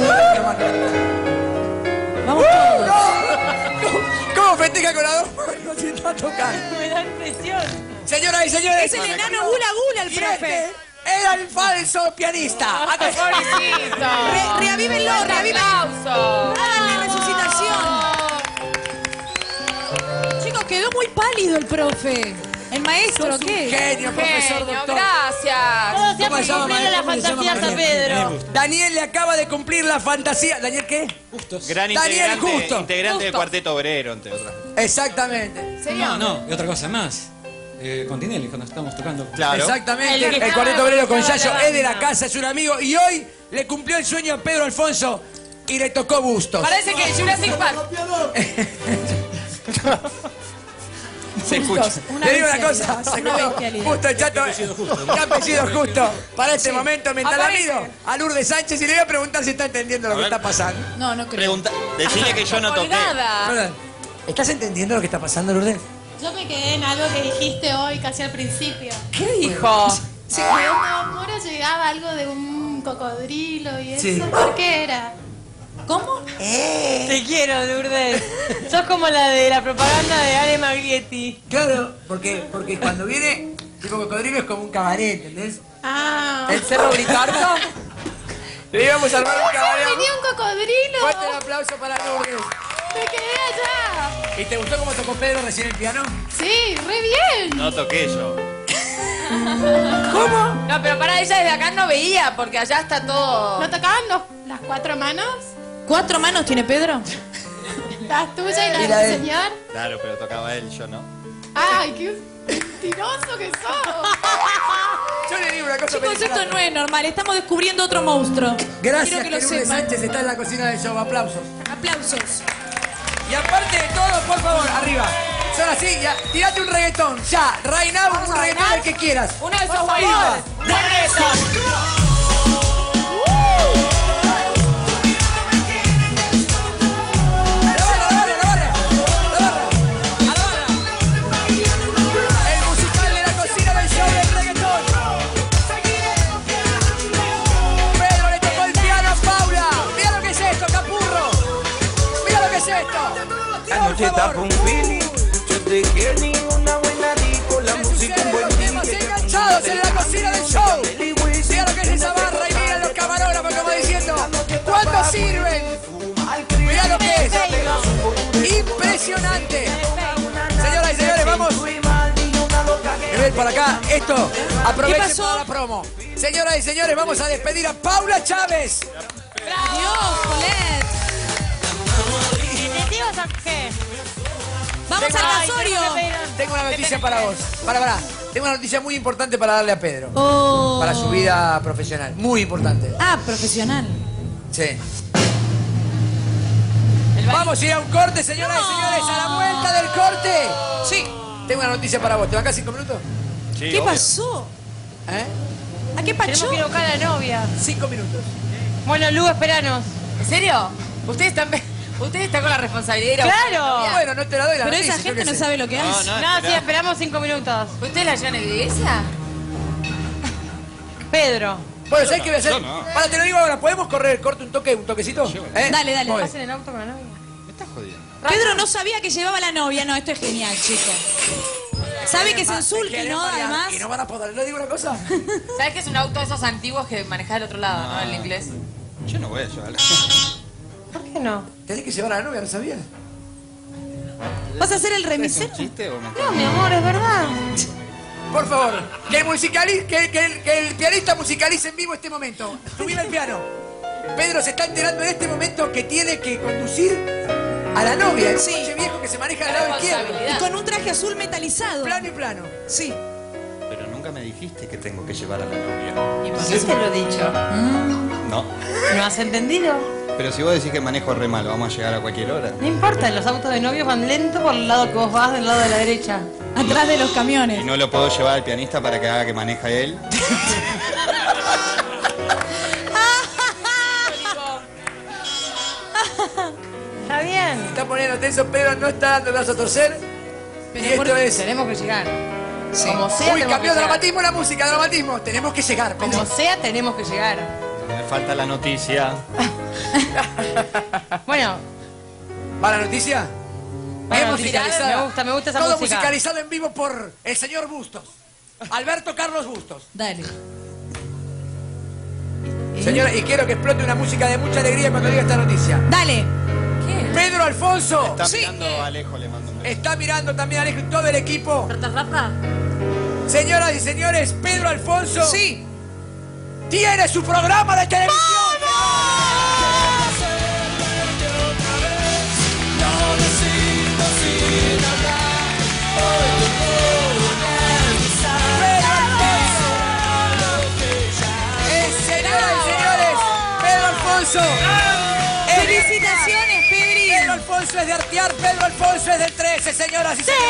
Vamos todos. ¿Cómo festeja con la dos manos si está tocando? Me da impresión. Señoras y señores. Es el enano Gula Gula, el y profe. este era el falso pianista. Pobrecito. Reavívenlo, reavívenlo. Aplauso. Háganle resucitación. Chicos, quedó muy pálido el profe. ¿El maestro qué? Genio, profesor, Genio, doctor. gracias. Todos ¿Cómo se llama, cumplirle la maestro? ¿Cómo se fantasía llama, a Pedro. Daniel le acaba de cumplir la fantasía. ¿Daniel qué? Gran Daniel integrante, Justo. integrante del Justo. Cuarteto Obrero, entre otras. Exactamente. No, no, y otra cosa más. Con Tinelli, cuando estábamos tocando. Claro. Exactamente. El que El estaba- Cuarteto Obrero con estaba Yayo la es de la banda. casa, es un amigo. Y hoy le cumplió el sueño a Pedro Alfonso y le tocó Bustos. Parece que Jurassic Park. Se escucha. Una Le digo una bestialidad, cosa, se una escuchó. bestialidad. Justo el chato. Qué apellido justo. Para este momento, mientras la Aparece. miro a Lourdes Sánchez y le voy a preguntar si está entendiendo lo que está pasando. No, no creo. Pregunta, decile que yo no toqué. Colgada. ¿Estás entendiendo lo que está pasando, Lourdes? Yo me quedé en algo que dijiste hoy casi al principio. ¿Qué dijo? Sí, cuando Moro llegaba algo de un cocodrilo y eso. Sí. ¿Por qué era? ¿Cómo? Te quiero, Lourdes. Sos como la de la propaganda de Ale Maglietti. Claro, porque cuando viene, tipo cocodrilo es como un cabaret, ¿entendés? Ah. El Cerro Bricardo. Le íbamos a armar un cabaret. Venía un cocodrilo. Fuerte el aplauso para Lourdes. Me quedé allá. ¿Y te gustó cómo tocó Pedro recién el piano? Sí, re bien. No toqué yo. ¿Cómo? No, pero para ella desde acá no veía, porque allá está todo. ¿No tocaban las 4 manos? 4 manos tiene Pedro. Las tuyas y Y las la del de- señor. Claro, pero tocaba él, yo no. Ay, qué mentiroso que sos. Yo le digo una cosa. Chicos, Feliz esto Navidad. no es normal. Estamos descubriendo otro monstruo. Gracias, Quiero que lo Lourdes sepan. Sánchez está en la cocina del show. Aplausos. Aplausos. Y aparte de todo, por favor, arriba. Son así, ya. Tirate un reggaetón. Ya, right now, un reggaetón el que quieras. Uno de esos Por buenos. favor. De esos. El musical de la cocina del show del reggaetón. Pedro le tocó el piano a Paula. Mira lo que es esto, Capurro. Mira lo que es esto. Anoche tapa un feeling, yo te quiero ni una buena disco, la música un buen Temas enganchados en la cocina del show. Mira lo que es esa barra y mira los camarógrafos como diciendo, ¿cuánto sirven? Mira lo que es. Impresionante. Señoras y señores, vamos. Que ven para acá. Esto, aprovechen pasó? para la promo. Señoras y señores, vamos a despedir a Paula Chávez. Adiós, Colette. ¿Definitivos a qué? Vamos Tengo- al Ay, casorio. Tengo una noticia para vos. Para. Tengo una noticia muy importante para darle a Pedro. Oh. Para su vida profesional. Muy importante. Ah, profesional. Sí. Vamos a ir a un corte, señoras y señores. A la vuelta del corte. Sí. Tengo una noticia para vos. ¿Te bancás 5 minutos? Sí, ¿Qué obvio. pasó? ¿Eh? ¿A qué Tenemos pachó? que ir a buscar a la novia. 5 minutos. Bueno, Lu, esperanos. ¿En serio? Ustedes están con la responsabilidad de ir a buscar a la ¡Claro! novia. Bueno, no te la doy la Pero noticia. esa yo gente qué no sé. sabe lo que hace. No, sí, esperamos 5 minutos. ¿Ustedes la llevan en la iglesia? Pedro. Bueno, ¿sabes qué voy a hacer? Yo no. Para, te lo digo ahora. ¿Podemos correr el corte un toquecito? ¿Eh? Dale, dale. Muy bien. ¿Vas en el auto con la novia? Me estás jodiendo. Pedro no sabía que llevaba la novia. No, esto es genial, chicos. Sabe que es en Sulky, ¿no? Además. Y no van a poder. ¿Le digo una cosa? ¿Sabes que es un auto de esos antiguos que manejás del otro lado, no? El inglés. Yo no voy a llevarla. ¿Por qué no? Tenés que llevar a la novia, ¿no sabías? ¿Vas a hacer el ¿Es remisero? un chiste o me No, mi amor, es verdad. Por favor, que el pianista musicalice en vivo este momento. Subime el piano. Pedro se está enterando en este momento que tiene que conducir a la novia, el coche viejo que se maneja al lado izquierdo. Y con un traje azul metalizado. Plano y plano. Sí. Pero nunca me dijiste que tengo que llevar a la novia. ¿Y por qué te lo he dicho? No. ¿No has entendido? Pero si vos decís que manejo re mal, vamos a llegar a cualquier hora. No importa, los autos de novios van lento por el lado que vos vas, del lado de la derecha. Atrás de los Y camiones. no lo puedo llevar al pianista para que haga que maneja él. Está bien. está poniendo tenso, Pedro no está dando el brazo a torcer. Pero y esto es... tenemos que llegar. Sí. Como sea, Uy, tenemos cambió que dramatismo la música, dramatismo. Tenemos que llegar, Pedro. Como sea, tenemos que llegar. Me falta la noticia. Bueno. ¿Va la noticia? Bien musicalizada. Me gusta esa Todo música. musicalizado en vivo por el señor Bustos. Alberto Carlos Bustos. Dale. Señora, y quiero que explote una música de mucha alegría cuando diga esta noticia. Dale. Pedro Alfonso. Está mirando a Alejo, le mando un beso. Está mirando también a Alejo y todo el equipo. Señoras y señores, Pedro Alfonso. Sí. Tiene su programa de televisión. Señoras y señores, Pedro Alfonso. Felicitaciones, Pedri. Pedro Alfonso es de Artear, Pedro Alfonso es del 13, señoras y señores.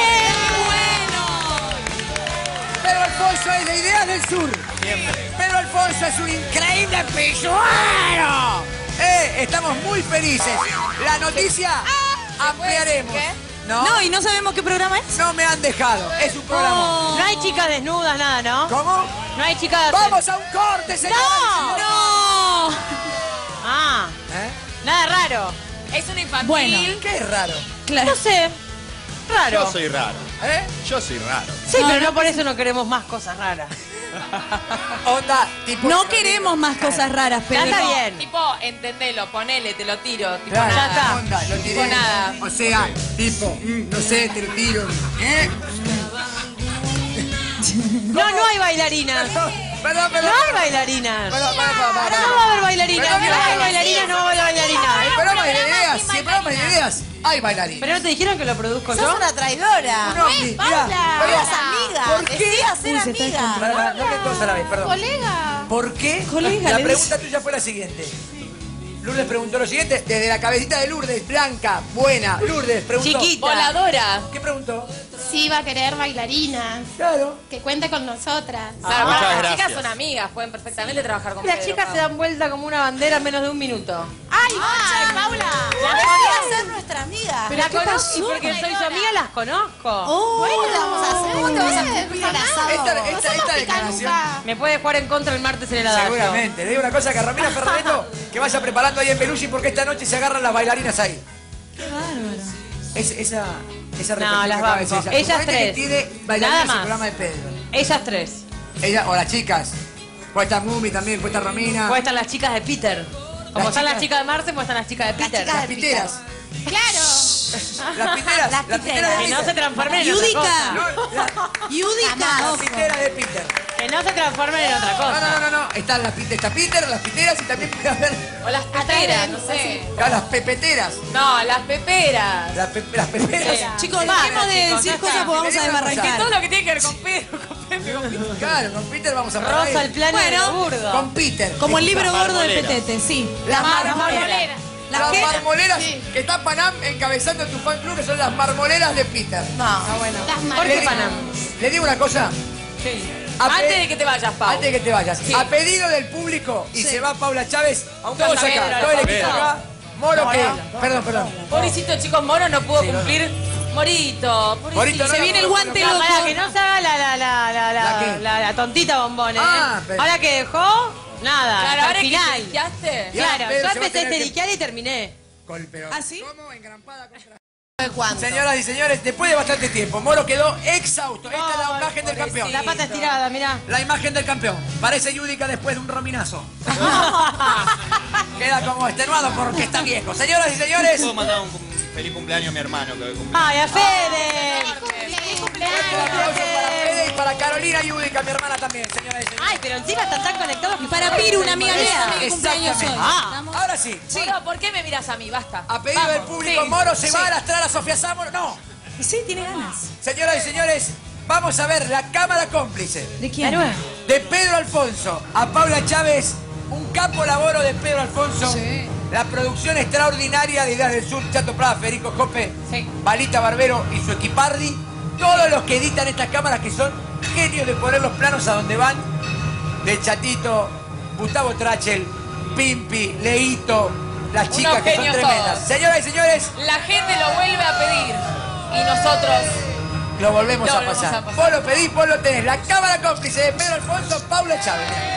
Pedro Alfonso es de Ideas del Sur. Pedro Alfonso es un increíble pilluelo. Estamos muy felices. La noticia ampliaremos. No, y no sabemos qué programa es. No me han dejado. Es un programa. No hay chicas desnudas, nada, ¿no? ¿Cómo? No hay chicas... ¡Vamos a un corte, señores! ¡No! Ah. Nada raro. Es un infantil. Bueno. ¿Qué es raro? Claro. No sé. Raro. Yo soy raro. Yo soy raro. Sí, pero no por eso no queremos más cosas raras. Onda, tipo... No queremos más cosas raras, Ya Pedro. está bien. Tipo, entendelo, ponele, te lo tiro. Tipo, Claro, Ya está. onda, lo tiré. Tipo nada. O sea, tipo, no sé, te lo tiro. No hay bailarinas. Perdón. No hay bailarinas. Perdón. No va a haber bailarinas. Pero Si no hay bailarinas, no va a haber bailarinas. El programa de ideas, si el programa de ideas, hay bailarines. ¿Pero no te dijeron que lo produzco yo? Sos una traidora. Un ovni, mirá. Eras amiga. ¿Por qué? Decías ser amiga. Pará, no que todos a la vez, perdón. Colega. ¿Por qué? Colega, La le pregunta tuya fue la siguiente. Lourdes preguntó lo siguiente, desde la cabecita de Lourdes, blanca, buena. Lourdes preguntó. Chiquita. voladora. ¿Qué preguntó? Sí, va a querer bailarinas. Claro. Que cuente con nosotras. Claro, Muchas las gracias. chicas son amigas, pueden perfectamente trabajar con Las Pedro, chicas se dan vuelta como una bandera en menos de un minuto. ¡Ay, Paula! Podría ser nuestra amiga. La conozco y porque soy su amiga las conozco. Bueno, ¿qué vamos a hacer? ¿Cómo te vas a cumplir el asado? Esta declaración. Me puede jugar en contra el martes en el adagio. Seguramente. Le digo una cosa que a Romina Ferreto que vaya preparando ahí en Belushi porque esta noche se agarran las bailarinas ahí. Qué bárbaro. Esa No, reflexión las que acaba de banco. decir ella. Ellas Suponete tres. que tiene bailarinas Nada en el más. programa de Pedro. Ellas tres. Ella, o las chicas. Puede estar Mumi también, puede estar Romina. Pueden estar las chicas de Peter. Como están las chicas de Marce, como están las chicas de Peter. Las piteras. Claro. Las piteras. Las piteras de Que no se Peter. transformen en otra cosa. Yudica. Las piteras de Peter. Que no se transformen en otra cosa. No. Están las está Peter, las piteras y también puede haber O las peperas, no sé. las pepeteras. No, las peperas. Las peperas. Chicos, Basta, dejemos de chicos, decir ya cosas está. porque vamos a Que desbarrancar. todo lo que tiene que ver con Pedro, con Pepe, con Pedro. Claro, con Peter vamos a Rosa, parar. el plano Bueno, de burdo. Con Peter. Como el libro Las gordo de marmoleras. Petete, sí. Las Marmoleras. marmoleras. Las qué? marmoleras que está Panam encabezando tu fan club, que son las marmoleras de Peter. No. bueno. Las ¿Por qué Le- Panam? Le digo una cosa. Antes de que te vayas, Pau. Antes de que te vayas. Sí. A pedido del público, y se va Paula Chávez, un todos casamento, acá, todo el equipo Pedro. acá. Moro que... Perdón. Pobrecito chicos, Moro no pudo cumplir. Morito, pobrecito. Morito, Se viene el guante No, loco. para que no se haga ¿La qué? la tontita bombón, ¿eh? Ah, pero- Ahora que dejó, nada, Claro, hasta ahora el que final. te liquiaste. Claro, Pedro yo se va a empecé a tener que- esteriquear y terminé. ¿Ah, sí? ¿Cómo? Engrampada contra... ¿De cuánto? Señoras y señores, después de bastante tiempo, Moro quedó exhausto. Esta es la imagen del campeón. La pata estirada, mirá. La imagen del campeón. Parece Yudica después de un rominazo. Queda como extenuado porque está viejo. Señoras y señores, ¿Puedo mandar un feliz cumpleaños a mi hermano que hoy cumple? ¡Ay, a Fede! un aplauso para Fede y para Carolina Yudica, mi hermana también, señoras y señores. Ay, pero encima están tan conectados. Y para Piru, una amiga mía. Exactamente. Ahora sí. Moro, ¿por qué me miras a mí? Basta. A pedido del Vamos, público, sí. Moro se va a lastrar a Sofía Zamora. No. Y sí, tiene ganas. Señoras y señores, vamos a ver la cámara cómplice. ¿De quién? De Pedro Alfonso a Paula Chávez, un capo laboro de Pedro Alfonso. Sí. La producción extraordinaria de Ideas del Sur, Chato Prada, Federico Jope, Sí. Balita Barbero y su equipardi. Todos los que editan estas cámaras que son genios de poner los planos a donde van. De Chatito, Gustavo Trachel, Pimpi, Leito, las chicas Unos que son genios tremendas. todos. Señoras y señores, La gente lo vuelve a pedir. Y nosotros lo volvemos Lo a volvemos pasar. a pasar. Vos lo pedís, vos lo tenés. La cámara cómplice de Pedro Alfonso, Paula Chávez.